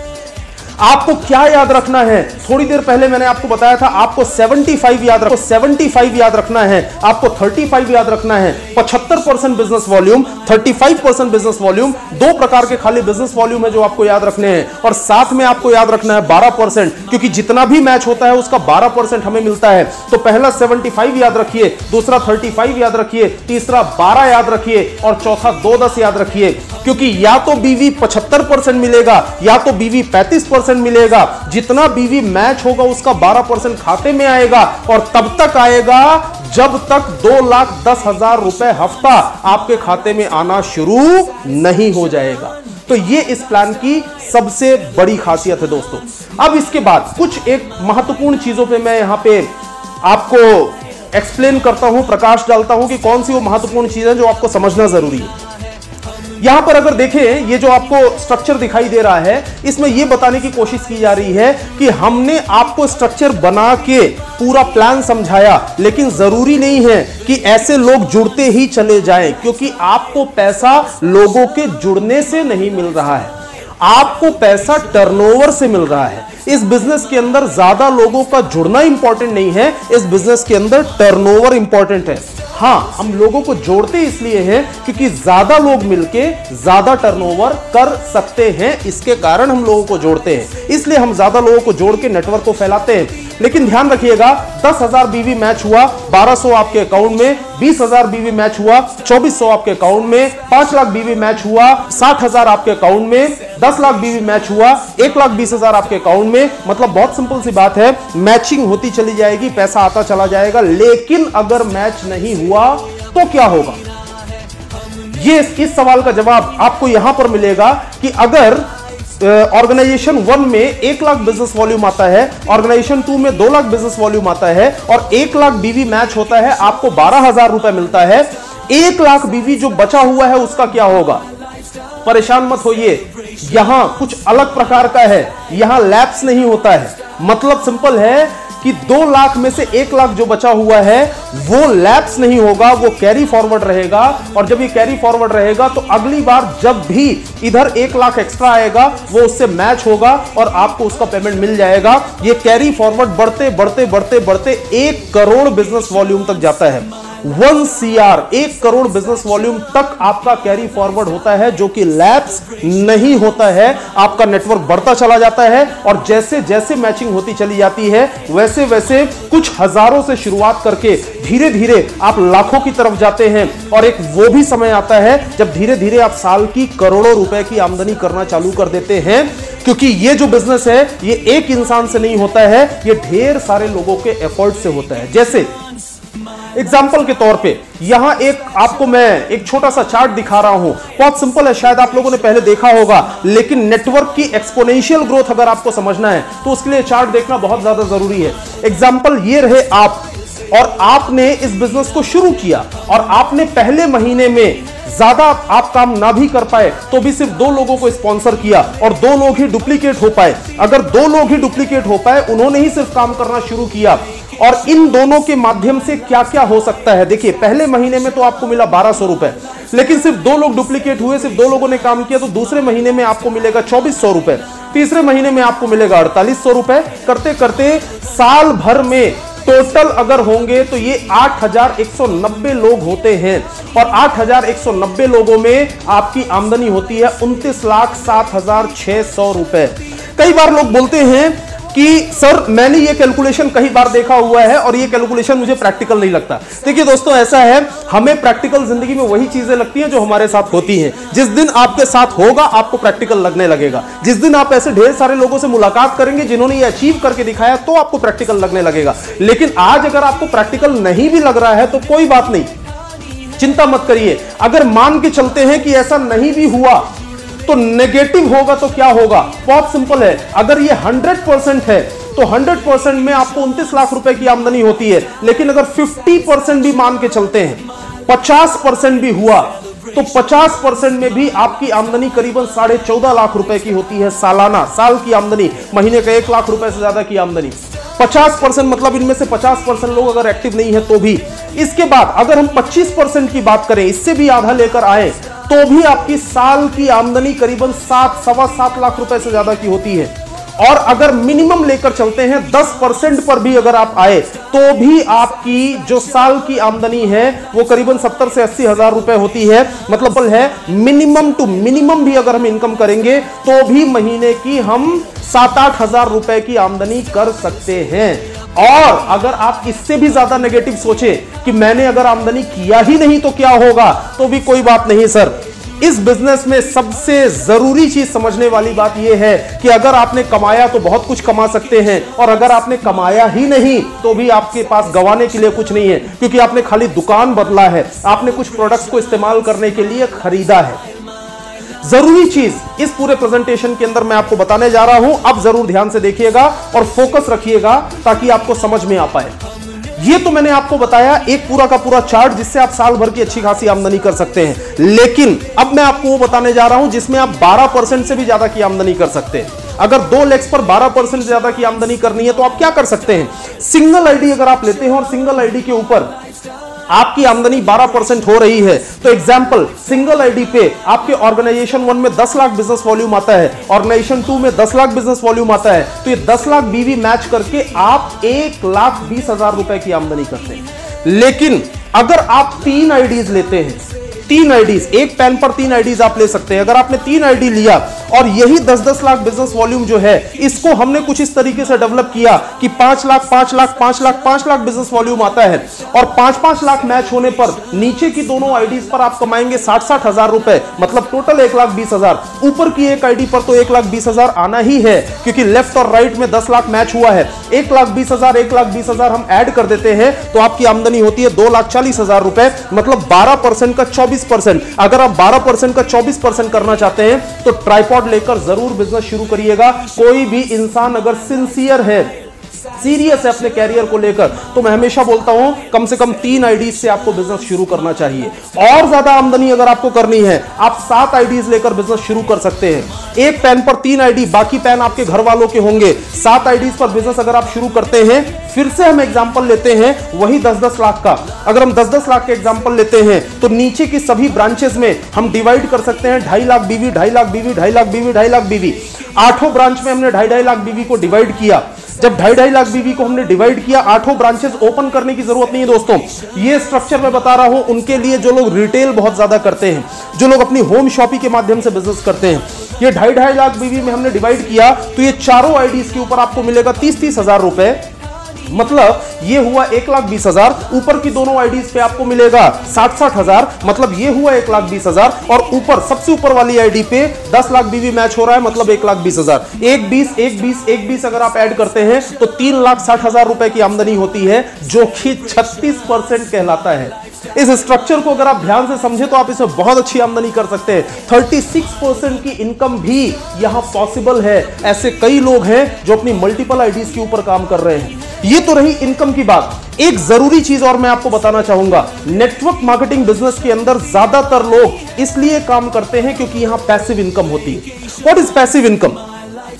आपको क्या याद रखना है, थोड़ी देर पहले मैंने आपको बताया था आपको पचहत्तर याद रखो, पचहत्तर याद रखना है, आपको पैंतीस याद रखना है। पचहत्तर परसेंट बिजनेस वॉल्यूम, पैंतीस परसेंट बिजनेस वॉल्यूम, दो प्रकार के खाली बिजनेस वॉल्यूम है जो आपको याद रखने हैं। और साथ में आपको याद रखना है बारह परसेंट, क्योंकि जितना भी मैच होता है उसका बारह परसेंट हमें मिलता है। तो पहला पचहत्तर याद रखिए, दूसरा पैंतीस याद रखिए, तीसरा बारह याद रखिए और चौथा दो दस याद रखिए। क्योंकि या तो बीवी पचहत्तर परसेंट मिलेगा या तो बीवी पैंतीस परसेंट मिलेगा। जितना बीवी मैच होगा उसका बारह परसेंट खाते में आएगा, और तब तक आएगा जब तक दो लाख दस हजार रुपए हफ्ता आपके खाते में आना शुरू नहीं हो जाएगा। तो ये इस प्लान की सबसे बड़ी खासियत है दोस्तों। अब इसके बाद कुछ एक महत्वपूर्ण चीजों पे मैं यहां पे आपको एक्सप्लेन करता हूं, प्रकाश डालता हूं कि कौन सी वो महत्वपूर्ण चीज है जो आपको समझना जरूरी है। यहां पर अगर देखें, ये जो आपको स्ट्रक्चर दिखाई दे रहा है, इसमें यह बताने की कोशिश की जा रही है कि हमने आपको स्ट्रक्चर बना के पूरा प्लान समझाया, लेकिन जरूरी नहीं है कि ऐसे लोग जुड़ते ही चले जाएं, क्योंकि आपको पैसा लोगों के जुड़ने से नहीं मिल रहा है, आपको पैसा टर्नओवर से मिल रहा है। इस बिजनेस के अंदर ज्यादा लोगों का जुड़ना इंपॉर्टेंट नहीं है, इस बिजनेस के अंदर टर्नओवर इंपॉर्टेंट है। हां, हम लोगों को जोड़ते इसलिए हैं क्योंकि ज्यादा लोग मिलके ज्यादा टर्नओवर कर सकते हैं, इसके कारण हम लोगों को जोड़ते हैं, इसलिए हम ज्यादा लोगों को जोड़ के नेटवर्क को फैलाते हैं। लेकिन ध्यान रखिएगा, दस हजार बीवी मैच हुआ, बारह सौ आपके अकाउंट में, बीस हजार बीवी मैच हुआ, चौबीस सौ आपके अकाउंट में, पांच लाख बीवी मैच हुआ, साठ हजार आपके अकाउंट में, दस लाख बीवी मैच हुआ, एक लाख बीस हजार आपके अकाउंट में। मतलब बहुत सिंपल सी बात है, मैचिंग होती चली जाएगी, पैसा आता चला जाएगा। लेकिन अगर मैच नहीं हुआ तो क्या होगा? ये इस सवाल का जवाब आपको यहां पर मिलेगा कि अगर ऑर्गेनाइजेशन वन में एक लाख बिजनेस वॉल्यूम आता है, ऑर्गेनाइजेशन टू में दो लाख बिजनेस वॉल्यूम आता है और एक लाख बीवी मैच होता है, आपको बारह हजार रुपए मिलता है। एक लाख बीवी जो बचा हुआ है उसका क्या होगा? परेशान मत होइए, यहां कुछ अलग प्रकार का है, यहां लैप्स नहीं होता है। मतलब सिंपल है कि दो लाख में से एक लाख जो बचा हुआ है वो लैप्स नहीं होगा, वो कैरी फॉरवर्ड रहेगा। और जब ये कैरी फॉरवर्ड रहेगा तो अगली बार जब भी इधर एक लाख एक्स्ट्रा आएगा वो उससे मैच होगा और आपको उसका पेमेंट मिल जाएगा। ये कैरी फॉरवर्ड बढ़ते बढ़ते बढ़ते बढ़ते एक करोड़ बिजनेस वॉल्यूम तक जाता है। वन सीआर, एक करोड़ बिजनेस वॉल्यूम तक आपका कैरी फॉरवर्ड होता है, जो कि लैप्स नहीं होता है। आपका नेटवर्क बढ़ता चला जाता है और जैसे जैसे मैचिंग होती चली जाती है वैसे वैसे कुछ हजारों से शुरुआत करके धीरे धीरे आप लाखों की तरफ जाते हैं। और एक वो भी समय आता है जब धीरे धीरे आप साल की करोड़ों रुपए की आमदनी करना चालू कर देते हैं, क्योंकि ये जो बिजनेस है ये एक इंसान से नहीं होता है, ये ढेर सारे लोगों के एफर्ट से होता है। जैसे एग्जाम्पल के तौर पे यहां एक आपको मैं एक छोटा सा चार्ट दिखा रहा हूं, बहुत सिंपल है, शायद आप लोगों ने पहले देखा होगा, लेकिन नेटवर्क की एक्सपोनेंशियल ग्रोथ अगर आपको समझना है तो उसके लिए चार्ट देखना बहुत ज्यादा जरूरी है। एग्जाम्पल ये रहे आप, और आपने इस बिजनेस को शुरू किया और आपने पहले महीने में ज्यादा आप काम ना भी कर पाए तो भी सिर्फ दो लोगों को स्पॉन्सर किया और दो लोग ही डुप्लीकेट हो पाए। अगर दो लोग ही डुप्लीकेट हो पाए, उन्होंने ही सिर्फ काम करना शुरू किया और इन दोनों के माध्यम से क्या क्या हो सकता है। देखिए, पहले महीने में तो आपको मिला बारह सौ रुपए, लेकिन सिर्फ दो लोग डुप्लीकेट हुए, सिर्फ दो लोगों ने काम किया, तो दूसरे महीने में आपको मिलेगा चौबीस सौ रुपए, तीसरे महीने में आपको मिलेगा अड़तालीस सौ रुपए। करते करते साल भर में टोटल अगर होंगे तो ये आठ हजार एक सौ नब्बे लोग होते हैं, और आठ हजार एक सौ नब्बे लोगों में आपकी आमदनी होती है उनतीस लाख सात हजार छह सौ रुपए। कई बार लोग बोलते हैं कि सर मैंने ये कैलकुलेशन कई बार देखा हुआ है और ये कैलकुलेशन मुझे प्रैक्टिकल नहीं लगता। देखिए दोस्तों, ऐसा है, हमें प्रैक्टिकल जिंदगी में वही चीजें लगती हैं जो हमारे साथ होती हैं। जिस दिन आपके साथ होगा आपको प्रैक्टिकल लगने लगेगा। जिस दिन आप ऐसे ढेर सारे लोगों से मुलाकात करेंगे जिन्होंने ये अचीव करके दिखाया तो आपको प्रैक्टिकल लगने लगेगा। लेकिन आज अगर आपको प्रैक्टिकल नहीं भी लग रहा है तो कोई बात नहीं, चिंता मत करिए। अगर मान के चलते हैं कि ऐसा नहीं भी हुआ तो नेगेटिव होगा तो क्या होगा? बहुत सिंपल है, अगर ये हंड्रेड परसेंट है तो हंड्रेड परसेंट में आपको उनतीस लाख रुपए की आमदनी होती है। लेकिन अगर पचास परसेंट भी मान के चलते हैं, पचास परसेंट भी हुआ तो पचास परसेंट में भी आपकी आमदनी करीबन साढ़े चौदह लाख रुपए की होती है सालाना। साल की आमदनी, महीने का एक लाख रुपए से ज्यादा की आमदनी। पचास परसेंट मतलब इनमें से पचास परसेंट लोग अगर एक्टिव नहीं है तो भी। इसके बाद अगर हम पच्चीस परसेंट की बात करें, इससे भी आधा लेकर आए, तो भी आपकी साल की आमदनी करीबन सात सवा सात लाख रुपए से ज्यादा की होती है। और अगर मिनिमम लेकर चलते हैं दस परसेंट पर भी अगर आप आए तो भी आपकी जो साल की आमदनी है वो करीबन सत्तर से अस्सी हजार रुपए होती है। मतलब है मिनिमम टू मिनिमम भी अगर हम इनकम करेंगे तो भी महीने की हम सात आठ हजार रुपए की आमदनी कर सकते हैं। और अगर आप इससे भी ज्यादा नेगेटिव सोचे कि मैंने अगर आमदनी किया ही नहीं तो क्या होगा, तो भी कोई बात नहीं सर। इस बिजनेस में सबसे जरूरी चीज समझने वाली बात यह है कि अगर आपने कमाया तो बहुत कुछ कमा सकते हैं, और अगर आपने कमाया ही नहीं तो भी आपके पास गंवाने के लिए कुछ नहीं है, क्योंकि आपने खाली दुकान बदला है, आपने कुछ प्रोडक्ट्स को इस्तेमाल करने के लिए खरीदा है। जरूरी चीज इस पूरे प्रेजेंटेशन के अंदर मैं आपको बताने जा रहा हूं, अब जरूर ध्यान से देखिएगा और फोकस रखिएगा ताकि आपको समझ में आ पाए। ये तो मैंने आपको बताया एक पूरा का पूरा चार्ट जिससे आप साल भर की अच्छी खासी आमदनी कर सकते हैं, लेकिन अब मैं आपको वो बताने जा रहा हूं जिसमें आप बारह परसेंट से भी ज्यादा की आमदनी कर सकते हैं। अगर दो लेग्स पर बारह परसेंट से ज्यादा की आमदनी करनी है तो आप क्या कर सकते हैं? सिंगल आईडी अगर आप लेते हैं और सिंगल आईडी के ऊपर आपकी आमदनी बारह परसेंट हो रही है, तो एग्जांपल सिंगल आईडी पे आपके ऑर्गेनाइजेशन वन में दस लाख बिजनेस वॉल्यूम आता है, ऑर्गेनाइजेशन टू में दस लाख बिजनेस वॉल्यूम आता है, तो ये दस लाख बीवी मैच करके आप एक लाख बीस हजार रुपए की आमदनी करते हैं। लेकिन अगर आप तीन आईडीज लेते हैं, तीन आईडीज, एक पेन पर तीन आईडीज आप ले सकते हैं। अगर आपने तीन आईडी लिया और यही दस दस लाख बिजनेस वॉल्यूम जो है इसको हमने कुछ इस तरीके से डेवलप किया कि पांच लाख पांच लाख पांच लाख पांच लाख बिजनेस वॉल्यूम आता है, और पांच पांच लाख मैच होने पर नीचे की दोनों आईडीज पर आप कमाएंगे साठ साठ हजार रुपए, मतलब टोटल एक लाख बीस हजार। ऊपर की एक आईडी पर तो एक लाख बीस हजार आना ही है, क्योंकि लेफ्ट और राइट में दस लाख मैच हुआ है। एक लाख बीस हजार एक लाख बीस हजार हम ऐड कर देते हैं तो आपकी आमदनी होती है दो लाख चालीस हजार रुपए, मतलब बारह परसेंट का चौबीस परसेंट। अगर आप बारह परसेंट का चौबीस परसेंट करना चाहते हैं तो ट्राइपॉड लेकर जरूर बिजनेस शुरू करिएगा। कोई भी इंसान अगर सिंसियर है, सीरियस है अपने कैरियर को लेकर, तो मैं हमेशा बोलता हूं कम से कम तीन आईडीज से आपको बिजनेस शुरू करना चाहिए। और ज्यादा आमदनी अगर आपको करनी है आप सात आईडीज लेकर बिजनेस शुरू कर सकते हैं। एक पेन पर तीन आईडी, बाकी पेन आपके घर वालों के होंगे। सात आईडीज पर बिजनेस अगर आप शुरू करते हैं, फिर से हम एग्जांपल लेते हैं वही दस दस लाख का। अगर हम दस दस लाख के एग्जांपल लेते हैं तो नीचे की सभी ब्रांचेस में हम डिवाइड कर सकते हैं ढाई लाख बीवी, ढाई लाख बीवी, ढाई लाख बीवी, ढाई लाख बीवी। आठों ब्रांच में हमने ढाई ढाई लाख बीवी को डिवाइड किया। जब ढाई ढाई लाख बीवी को हमने डिवाइड किया, आठों ब्रांचेस ओपन करने की जरूरत नहीं है दोस्तों। ये स्ट्रक्चर मैं बता रहा हूं उनके लिए जो लोग रिटेल बहुत ज्यादा करते हैं, जो लोग अपनी होम शॉपिंग के माध्यम से बिजनेस करते हैं। ये ढाई ढाई लाख बीवी में हमने डिवाइड किया तो ये चारों आईडीज के ऊपर आपको मिलेगा तीस तीस हजार रुपए, मतलब ये हुआ एक लाख बीस हजार। ऊपर की दोनों आईडीज पे आपको मिलेगा साठ साठ हजार, मतलब ये हुआ एक लाख बीस हजार। और ऊपर सबसे ऊपर वाली आईडी पे दस लाख बीवी मैच हो रहा है, मतलब एक लाख बीस हजार। एक बीस एक बीस एक बीस अगर आप ऐड करते हैं तो तीन लाख साठ हजार रुपए की आमदनी होती है, जो कि छत्तीस परसेंट कहलाता है। इस स्ट्रक्चर को अगर आप ध्यान से समझे तो आप इसमें बहुत अच्छी आमदनी कर सकते हैं। छत्तीस परसेंट की इनकम भी यहां पॉसिबल है। ऐसे कई लोग हैं जो अपनी मल्टीपल आईडीज के ऊपर काम कर रहे हैं। ये तो रही इनकम की बात। एक जरूरी चीज और मैं आपको बताना चाहूंगा, नेटवर्क मार्केटिंग बिजनेस के अंदर ज्यादातर लोग इसलिए काम करते हैं क्योंकि यहां पैसिव इनकम होती है। What is passive income?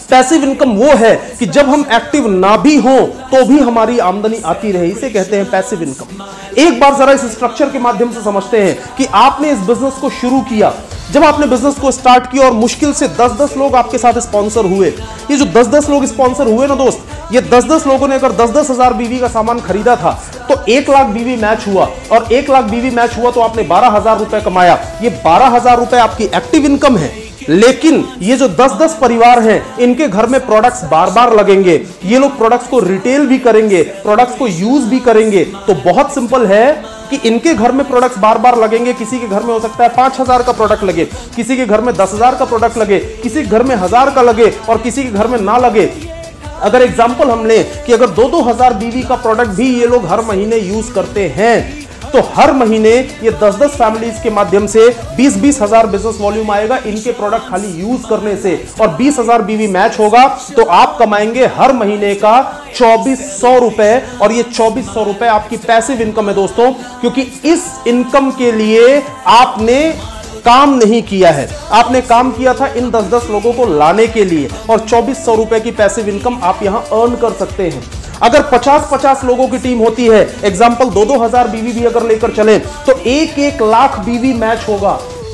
Passive income वो है कि जब हम एक्टिव ना भी हों तो भी हमारी आमदनी आती रहे, इसे कहते हैं पैसिव इनकम। एक बार जरा इस स्ट्रक्चर के माध्यम से समझते हैं कि आपने इस बिजनेस को शुरू किया, जब आपने बिजनेस को स्टार्ट किया और मुश्किल से दस दस लोग आपके साथ स्पॉन्सर हुए। ये जो दस दस लोग स्पॉन्सर हुए ना दोस्त, ये दस दस लोगों ने अगर दस दस हजार बीवी का सामान खरीदा था तो एक लाख बीवी मैच हुआ, और एक लाख बीवी मैच हुआ तो आपने बारह हजार रुपए कमाया। ये बारह हजार रुपए आपकी एक्टिव इनकम है। लेकिन ये जो दस दस परिवार हैं, इनके घर में प्रोडक्ट्स बार बार लगेंगे, ये लोग प्रोडक्ट्स को रिटेल भी करेंगे, प्रोडक्ट्स को यूज भी करेंगे। तो बहुत सिंपल है कि इनके घर में प्रोडक्ट्स बार बार लगेंगे। किसी के घर में हो सकता है पांच हजार का प्रोडक्ट लगे, किसी के घर में दस हजार का प्रोडक्ट लगे, किसी के घर में हजार का लगे और किसी के घर में ना लगे। अगर एग्जाम्पल हम लें कि अगर दो दो हजार बीवी का प्रोडक्ट भी ये लोग हर महीने यूज करते हैं, तो हर महीने ये दस दस फैमिलीज के माध्यम से बीस बीस हजार बिजनेस वॉल्यूम आएगा इनके प्रोडक्ट खाली यूज करने से, और बीस हजार बीवी मैच होगा तो आप कमाएंगे हर महीने का चौबीस सौ रुपए। और ये चौबीस सौ रुपए आपकी पैसिव इनकम है दोस्तों, क्योंकि इस इनकम के लिए आपने काम नहीं किया है, आपने काम किया था इन दस दस लोगों को लाने के लिए, और चौबीस सौ रुपए की पैसिव इनकम आप यहां अर्न कर सकते हैं। अगर पचास पचास लोगों की टीम होती है, एग्जाम्पल दो दो हजार बीवी भी अगर लेकर चले, तो एक एक लाख बीवी मैच होगा।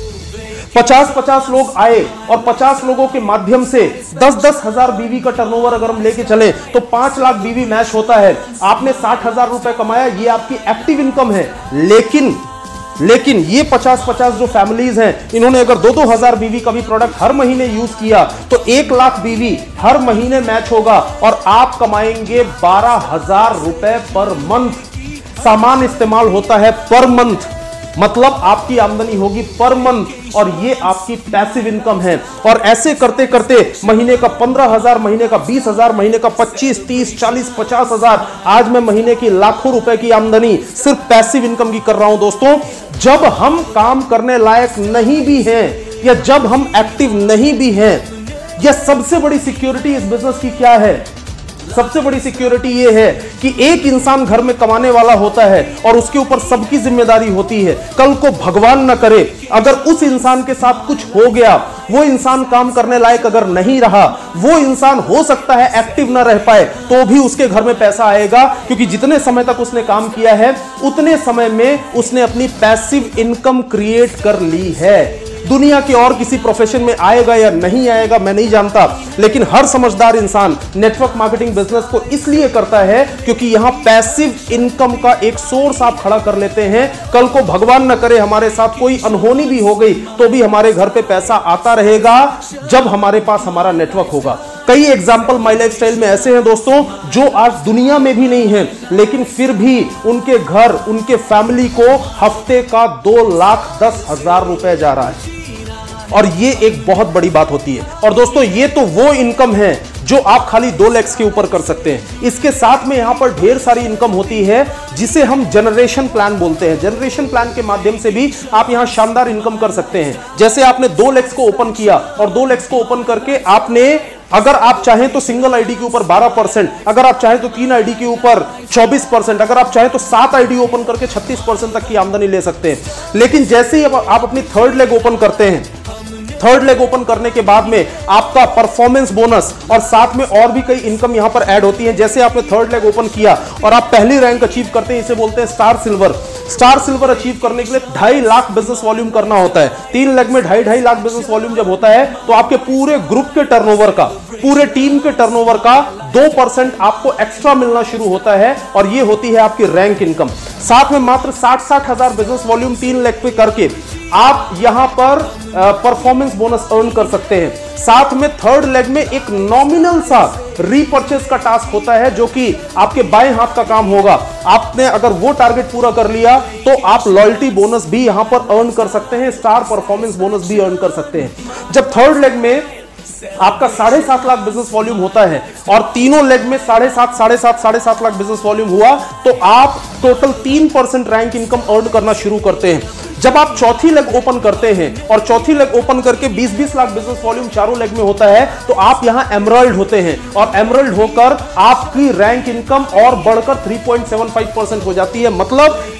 पचास पचास लोग आए और पचास लोगों के माध्यम से दस दस हजार बीवी का टर्नओवर अगर हम लेके चले तो पांच लाख बीवी मैच होता है। आपने साठ हजार रुपए कमाया, ये आपकी एक्टिव इनकम है। लेकिन लेकिन ये पचास पचास जो फैमिलीज हैं, इन्होंने अगर दो दो हजार बीवी का भी प्रोडक्ट हर महीने यूज किया तो एक लाख बीवी हर महीने मैच होगा और आप कमाएंगे बारह हजार रुपए पर मंथ। सामान इस्तेमाल होता है पर मंथ, मतलब आपकी आमदनी होगी पर मंथ, और ये आपकी पैसिव इनकम है। और ऐसे करते करते महीने का पंद्रह हजार, महीने का बीस हजार, महीने का पच्चीस तीस चालीस पचास हजार, आज मैं महीने की लाखों रुपए की आमदनी सिर्फ पैसिव इनकम की कर रहा हूं दोस्तों। जब हम काम करने लायक नहीं भी हैं या जब हम एक्टिव नहीं भी हैं, यह सबसे बड़ी सिक्योरिटी इस बिजनेस की क्या है? सबसे बड़ी सिक्योरिटी यह है कि एक इंसान घर में कमाने वाला होता है और उसके ऊपर सबकी जिम्मेदारी होती है। कल को भगवान न करे अगर उस इंसान के साथ कुछ हो गया, वो इंसान काम करने लायक अगर नहीं रहा, वो इंसान हो सकता है एक्टिव न रह पाए, तो भी उसके घर में पैसा आएगा, क्योंकि जितने समय तक उसने काम किया है उतने समय में उसने अपनी पैसिव इनकम क्रिएट कर ली है। दुनिया के और किसी प्रोफेशन में आएगा या नहीं आएगा मैं नहीं जानता, लेकिन हर समझदार इंसान नेटवर्क मार्केटिंग बिजनेस को इसलिए करता है क्योंकि यहां पैसिव इनकम का एक सोर्स आप खड़ा कर लेते हैं। कल को भगवान न करे हमारे साथ कोई अनहोनी भी हो गई तो भी हमारे घर पे पैसा आता रहेगा जब हमारे पास हमारा नेटवर्क होगा। कई एग्जाम्पल माई लाइफ स्टाइल में ऐसे हैं दोस्तों जो आज दुनिया में भी नहीं है, लेकिन फिर भी उनके घर, उनके फैमिली को हफ्ते का दो लाख दस हजार रुपए जा रहा है, और ये एक बहुत बड़ी बात होती है। और दोस्तों ये तो वो इनकम है जो आप खाली दो लैक्स के ऊपर कर सकते हैं। इसके साथ में यहां पर ढेर सारी इनकम होती है जिसे हम जनरेशन प्लान बोलते हैं। जनरेशन प्लान के माध्यम से भी आप यहां शानदार इनकम कर सकते हैं। जैसे आपने दो लैक्स को ओपन किया और दो लैक्स को ओपन करके आपने, अगर आप चाहें तो सिंगल आईडी के ऊपर बारह परसेंट, अगर आप चाहें तो तीन आईडी के ऊपर चौबीस परसेंट, अगर आप चाहें तो सात आईडी ओपन करके छत्तीस परसेंट तक की आमदनी ले सकते हैं। लेकिन जैसे ही आप अपनी थर्ड लेग ओपन करते हैं, थर्ड लेग ओपन करने के बाद में आपका परफॉर्मेंस बोनस और साथ में और भी कई इनकम यहां पर ऐड होती है। जैसे आपने थर्ड लेग ओपन किया और आप पहली रैंक अचीव करते हैं, इसे बोलते हैं star silver. Star silver achieve करने के लिए ढाई लाख बिजनेस वॉल्यूम करना होता है। तीन लेग में ढाई ढाई लाख बिजनेस वॉल्यूम जब होता है तो आपके पूरे ग्रुप के टर्नओवर का, पूरे टीम के टर्नओवर का दो परसेंट आपको एक्स्ट्रा मिलना शुरू होता है, और ये होती है आपकी रैंक इनकम। साथ में मात्र साठ साठ हजार बिजनेस वॉल्यूम तीन लेग पे करके आप यहां पर परफॉर्मेंस बोनस अर्न कर सकते हैं। साथ में थर्ड लेग में एक नॉमिनल सा रीपर्चेस का टास्क होता है जो कि आपके बाएं हाथ का काम होगा। आपने अगर वो टारगेट पूरा कर लिया तो आप लॉयल्टी बोनस भी यहां पर अर्न कर सकते हैं, स्टार परफॉर्मेंस बोनस भी अर्न कर सकते हैं। जब थर्ड लेग में आपका साढ़े सात लाख बिजनेस वॉल्यूम होता है और तीनों लेग में साढ़े सात साढ़े सात साढ़े सात लाख बिजनेस वॉल्यूम हुआ तो आप टोटल तीन परसेंट रैंक इनकम अर्न करना शुरू करते हैं। जब आप चौथी लेग ओपन करते हैं और चौथी लेग ओपन करके बीस बीस लाख बिजनेस वॉल्यूम चारों लेग में होता है तो आप यहां एमराल्ड होते हैं, और एमराल्ड होकर आपकी रैंक इनकम और बढ़कर तीन पॉइंट सात पाँच परसेंट हो जाती है। मतलब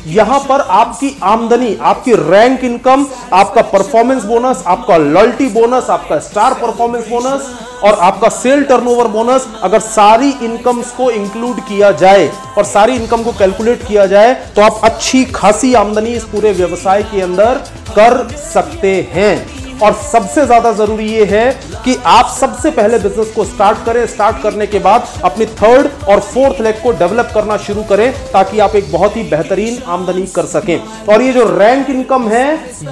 यहां पर आपकी आमदनी, आपकी रैंक इनकम, आपका परफॉर्मेंस बोनस, आपका लॉयल्टी बोनस, आपका स्टार परफॉर्मेंस बोनस और आपका सेल टर्नओवर बोनस, अगर सारी इनकम्स को इंक्लूड किया जाए और सारी इनकम को कैलकुलेट किया जाए तो आप अच्छी खासी आमदनी इस पूरे व्यवसाय के अंदर कर सकते हैं। और सबसे ज्यादा जरूरी यह है कि आप सबसे पहले बिजनेस को स्टार्ट करें, स्टार्ट करने के बाद अपनी थर्ड और फोर्थ लेग को डेवलप करना शुरू करें ताकि आप एक बहुत ही बेहतरीन आमदनी कर सकें। और ये जो रैंक इनकम है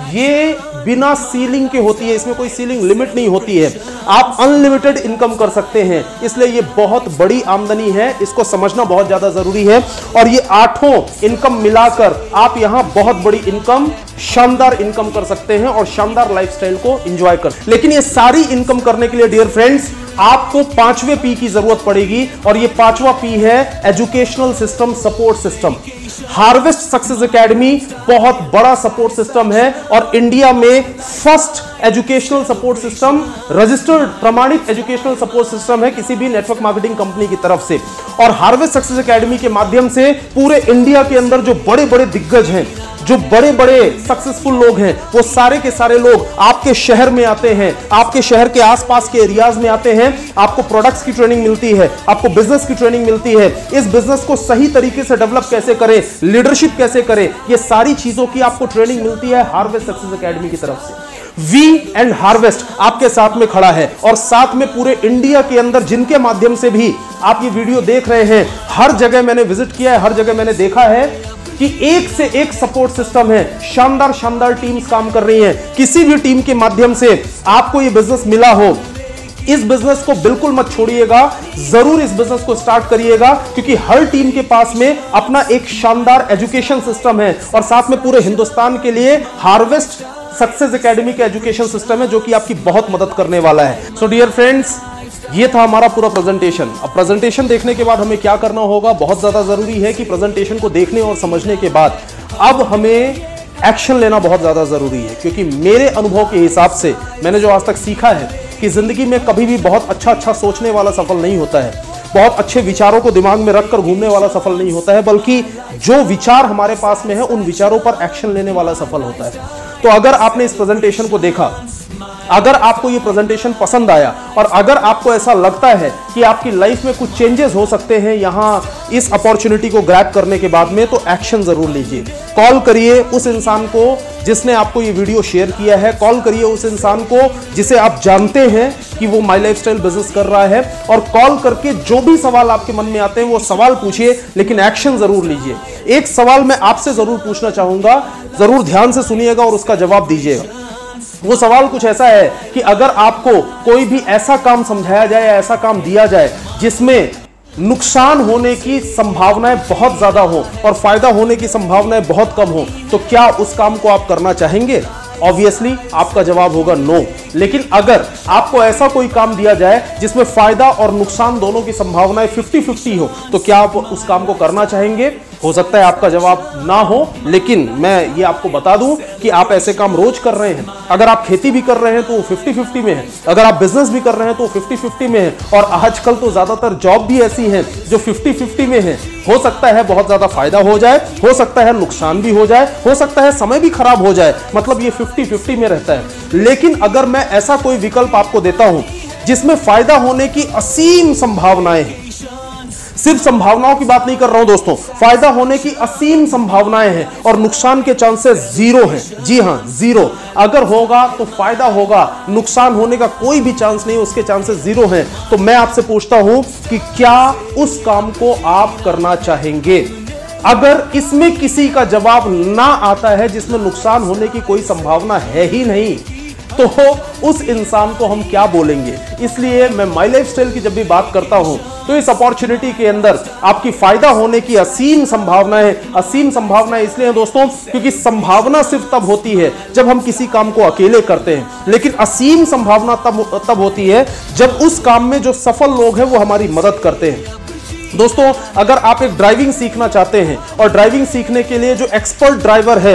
ये बिना सीलिंग के होती है, इसमें कोई सीलिंग लिमिट नहीं होती है, आप अनलिमिटेड इनकम कर सकते हैं, इसलिए ये बहुत बड़ी आमदनी है, इसको समझना बहुत ज्यादा जरूरी है। और ये आठों इनकम मिलाकर आप यहां बहुत बड़ी इनकम, शानदार इनकम कर सकते हैं और शानदार लाइफस्टाइल को एंजॉय कर। लेकिन ये सारी इनकम करने के लिए डियर फ्रेंड्स आपको पांचवें पी की जरूरत पड़ेगी और ये पांचवा पी है educational system, support system. Harvest success academy बहुत बड़ा सपोर्ट सिस्टम है और इंडिया में first educational support system, registered प्रमाणित एजुकेशनल सपोर्ट सिस्टम है किसी भी नेटवर्क मार्केटिंग कंपनी की तरफ से। और हार्वेस्ट सक्सेस एकेडमी के माध्यम से पूरे इंडिया के अंदर जो बड़े बड़े दिग्गज हैं, जो बड़े बड़े सक्सेसफुल लोग हैं, वो सारे के सारे लोग आपके शहर में आते हैं, आपके शहर के आसपास के एरियाज में आते हैं, आपको प्रोडक्ट्स की ट्रेनिंग मिलती है, आपको बिजनेस की ट्रेनिंग मिलती है, इस बिजनेस को सही तरीके से डेवलप कैसे करें, लीडरशिप कैसे करें, ये सारी चीजों की आपको ट्रेनिंग मिलती है हार्वेस्ट सक्सेस एकेडमी की तरफ से। वी एंड हार्वेस्ट आपके साथ में खड़ा है और साथ में पूरे इंडिया के अंदर जिनके माध्यम से भी आप ये वीडियो देख रहे हैं, हर जगह मैंने विजिट किया है, हर जगह मैंने देखा है कि एक से एक सपोर्ट सिस्टम है, शानदार शानदार टीम्स काम कर रही हैं। किसी भी टीम के माध्यम से आपको ये बिजनेस मिला हो, इस बिजनेस को बिल्कुल मत छोड़िएगा, जरूर इस बिजनेस को स्टार्ट करिएगा क्योंकि हर टीम के पास में अपना एक शानदार एजुकेशन सिस्टम है और साथ में पूरे हिंदुस्तान के लिए हार्वेस्ट सक्सेस एकेडमी का एजुकेशन सिस्टम है जो कि आपकी बहुत मदद करने वाला है। सो डियर फ्रेंड्स, ये था हमारा पूरा प्रेजेंटेशन। अब प्रेजेंटेशन देखने के बाद हमें क्या करना होगा, बहुत ज्यादा जरूरी है कि प्रेजेंटेशन को देखने और समझने के बाद अब हमें एक्शन लेना बहुत ज्यादा जरूरी है क्योंकि मेरे अनुभव के हिसाब से मैंने जो आज तक सीखा है कि जिंदगी में कभी भी बहुत अच्छा अच्छा सोचने वाला सफल नहीं होता है, बहुत अच्छे विचारों को दिमाग में रखकर घूमने वाला सफल नहीं होता है, बल्कि जो विचार हमारे पास में है उन विचारों पर एक्शन लेने वाला सफल होता है। तो अगर आपने इस प्रेजेंटेशन को देखा, अगर आपको ये प्रेजेंटेशन पसंद आया और अगर आपको ऐसा लगता है कि आपकी लाइफ में कुछ चेंजेस हो सकते हैं यहां इस अपॉर्चुनिटी को ग्रैब करने के बाद में, तो एक्शन जरूर लीजिए। कॉल करिए उस इंसान को जिसने आपको ये वीडियो शेयर किया है, कॉल करिए उस इंसान को जिसे आप जानते हैं कि वो माई लाइफस्टाइल बिजनेस कर रहा है और कॉल करके जो भी सवाल आपके मन में आते हैं वो सवाल पूछिए, लेकिन एक्शन जरूर लीजिए। एक सवाल मैं आपसे जरूर पूछना चाहूंगा, जरूर ध्यान से सुनिएगा और उसका जवाब दीजिएगा। वो सवाल कुछ ऐसा है कि अगर आपको कोई भी ऐसा काम समझाया जाए या ऐसा काम दिया जाए जिसमें नुकसान होने की संभावनाएं बहुत ज्यादा हो और फायदा होने की संभावनाएं बहुत कम हो, तो क्या उस काम को आप करना चाहेंगे? ऑब्वियसली आपका जवाब होगा नो। लेकिन अगर आपको ऐसा कोई काम दिया जाए जिसमें फायदा और नुकसान दोनों की संभावनाएं फिफ्टी फिफ्टी हो, तो क्या आप उस काम को करना चाहेंगे? हो सकता है आपका जवाब ना हो, लेकिन मैं ये आपको बता दूं कि आप ऐसे काम रोज कर रहे हैं। अगर आप खेती भी कर रहे हैं तो वो फिफ्टी फिफ्टी में है, अगर आप बिजनेस भी कर रहे हैं तो फिफ्टी फिफ्टी में है, और आजकल तो ज्यादातर जॉब भी ऐसी हैं जो फिफ्टी फिफ्टी में है। हो सकता है बहुत ज्यादा फायदा हो जाए, हो सकता है नुकसान भी हो जाए, हो सकता है समय भी खराब हो जाए, मतलब ये फिफ्टी फिफ्टी में रहता है। लेकिन अगर मैं ऐसा कोई विकल्प आपको देता हूं जिसमें फायदा होने की असीम संभावनाएं हैं, सिर्फ संभावनाओं की बात नहीं कर रहा हूं दोस्तों, फायदा होने की असीम संभावनाएं हैं और नुकसान के चांसेस जीरो हैं। जी हां, जीरो। अगर होगा तो फायदा होगा, नुकसान होने का कोई भी चांस नहीं, उसके चांसेस जीरो हैं। तो मैं आपसे पूछता हूं कि क्या उस काम को आप करना चाहेंगे? अगर इसमें किसी का जवाब ना आता है जिसमें नुकसान होने की कोई संभावना है ही नहीं, तो उस इंसान को हम क्या बोलेंगे? इसलिए मैं माई लाइफस्टाइल की जब भी बात करता हूं तो इस अपॉर्चुनिटी के अंदर आपकी फायदा होने की असीम संभावना है। असीम संभावना इसलिए है दोस्तों क्योंकि संभावना सिर्फ तब होती है जब हम किसी काम को अकेले करते हैं, लेकिन असीम संभावना तब तब होती है जब उस काम में जो सफल लोग हैं वो हमारी मदद करते हैं। दोस्तों, अगर आप एक ड्राइविंग सीखना चाहते हैं और ड्राइविंग सीखने के लिए जो एक्सपर्ट ड्राइवर है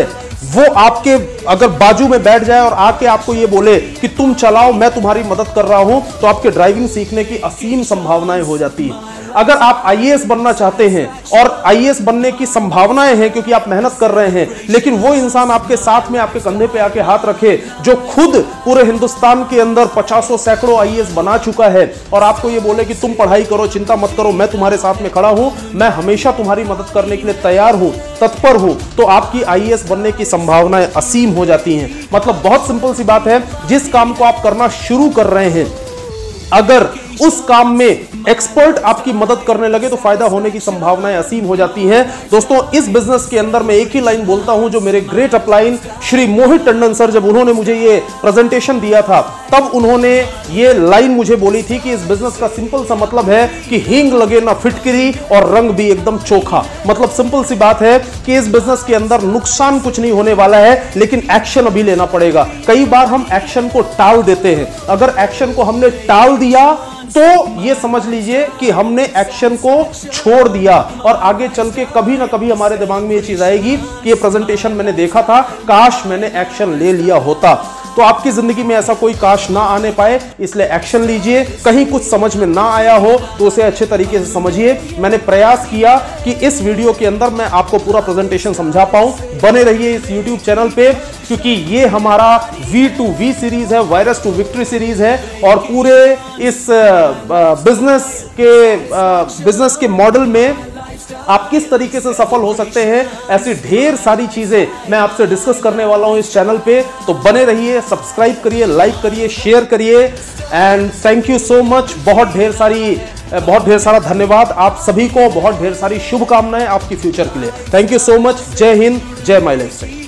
वो आपके अगर बाजू में बैठ जाए और आके आपको ये बोले कि तुम चलाओ, मैं तुम्हारी मदद कर रहा हूं, तो आपके ड्राइविंग सीखने की असीम संभावनाएं हो जाती है। अगर आप आई ए एस बनना चाहते हैं और आई ए एस बनने की संभावनाएं हैं क्योंकि आप मेहनत कर रहे हैं, लेकिन वो इंसान आपके साथ में आपके कंधे पे आके हाथ रखे जो खुद पूरे हिंदुस्तान के अंदर पचासों सैकड़ों आई ए एस बना चुका है और आपको ये बोले कि तुम पढ़ाई करो, चिंता मत करो, मैं तुम्हारे साथ में खड़ा हूं, मैं हमेशा तुम्हारी मदद करने के लिए तैयार हूं, तत्पर हूं, तो आपकी आई ए एस बनने की संभावनाएं असीम हो जाती हैं। मतलब बहुत सिंपल सी बात है, जिस काम को आप करना शुरू कर रहे हैं, अगर उस काम में एक्सपर्ट आपकी मदद करने लगे तो फायदा होने की संभावनाएं असीम हो जाती हैं। दोस्तों, इस बिजनेस के अंदर मैं एक ही लाइन बोलता हूं जो मेरे great upline Shri Mohit Tandon sir, जब उन्होंने मुझे ये प्रेजेंटेशन दिया था, तब उन्होंने ये लाइन मुझे बोली थी कि इस बिजनेस का सिंपल सा मतलब है कि हींग लगे ना फिटकरी और रंग भी एकदम चोखा। मतलब सिंपल सी बात है कि इस बिजनेस के अंदर नुकसान कुछ नहीं होने वाला है, लेकिन एक्शन अभी लेना पड़ेगा। कई बार हम एक्शन को टाल देते हैं, अगर एक्शन को हमने टाल दिया तो ये समझ लीजिए कि हमने एक्शन को छोड़ दिया और आगे चल के कभी ना कभी हमारे दिमाग में ये चीज आएगी कि ये प्रेजेंटेशन मैंने देखा था, काश मैंने एक्शन ले लिया होता। तो आपकी जिंदगी में ऐसा कोई काश ना आने पाए, इसलिए एक्शन लीजिए। कहीं कुछ समझ में ना आया हो तो उसे अच्छे तरीके से समझिए। मैंने प्रयास किया कि इस वीडियो के अंदर मैं आपको पूरा प्रेजेंटेशन समझा पाऊं। बने रहिए इस यूट्यूब चैनल पे, क्योंकि ये हमारा वी टू वी सीरीज है, वायरस टू विक्ट्री सीरीज है, और पूरे इस बिजनेस के बिजनेस के मॉडल में आप किस तरीके से सफल हो सकते हैं, ऐसी ढेर सारी चीजें मैं आपसे डिस्कस करने वाला हूं इस चैनल पे। तो बने रहिए, सब्सक्राइब करिए, लाइक करिए, शेयर करिए, and thank you so much. बहुत ढेर सारी बहुत ढेर सारा धन्यवाद आप सभी को, बहुत ढेर सारी शुभकामनाएं आपकी फ्यूचर के लिए। Thank you so much. जय हिंद, जय माय लाइफस्टाइल।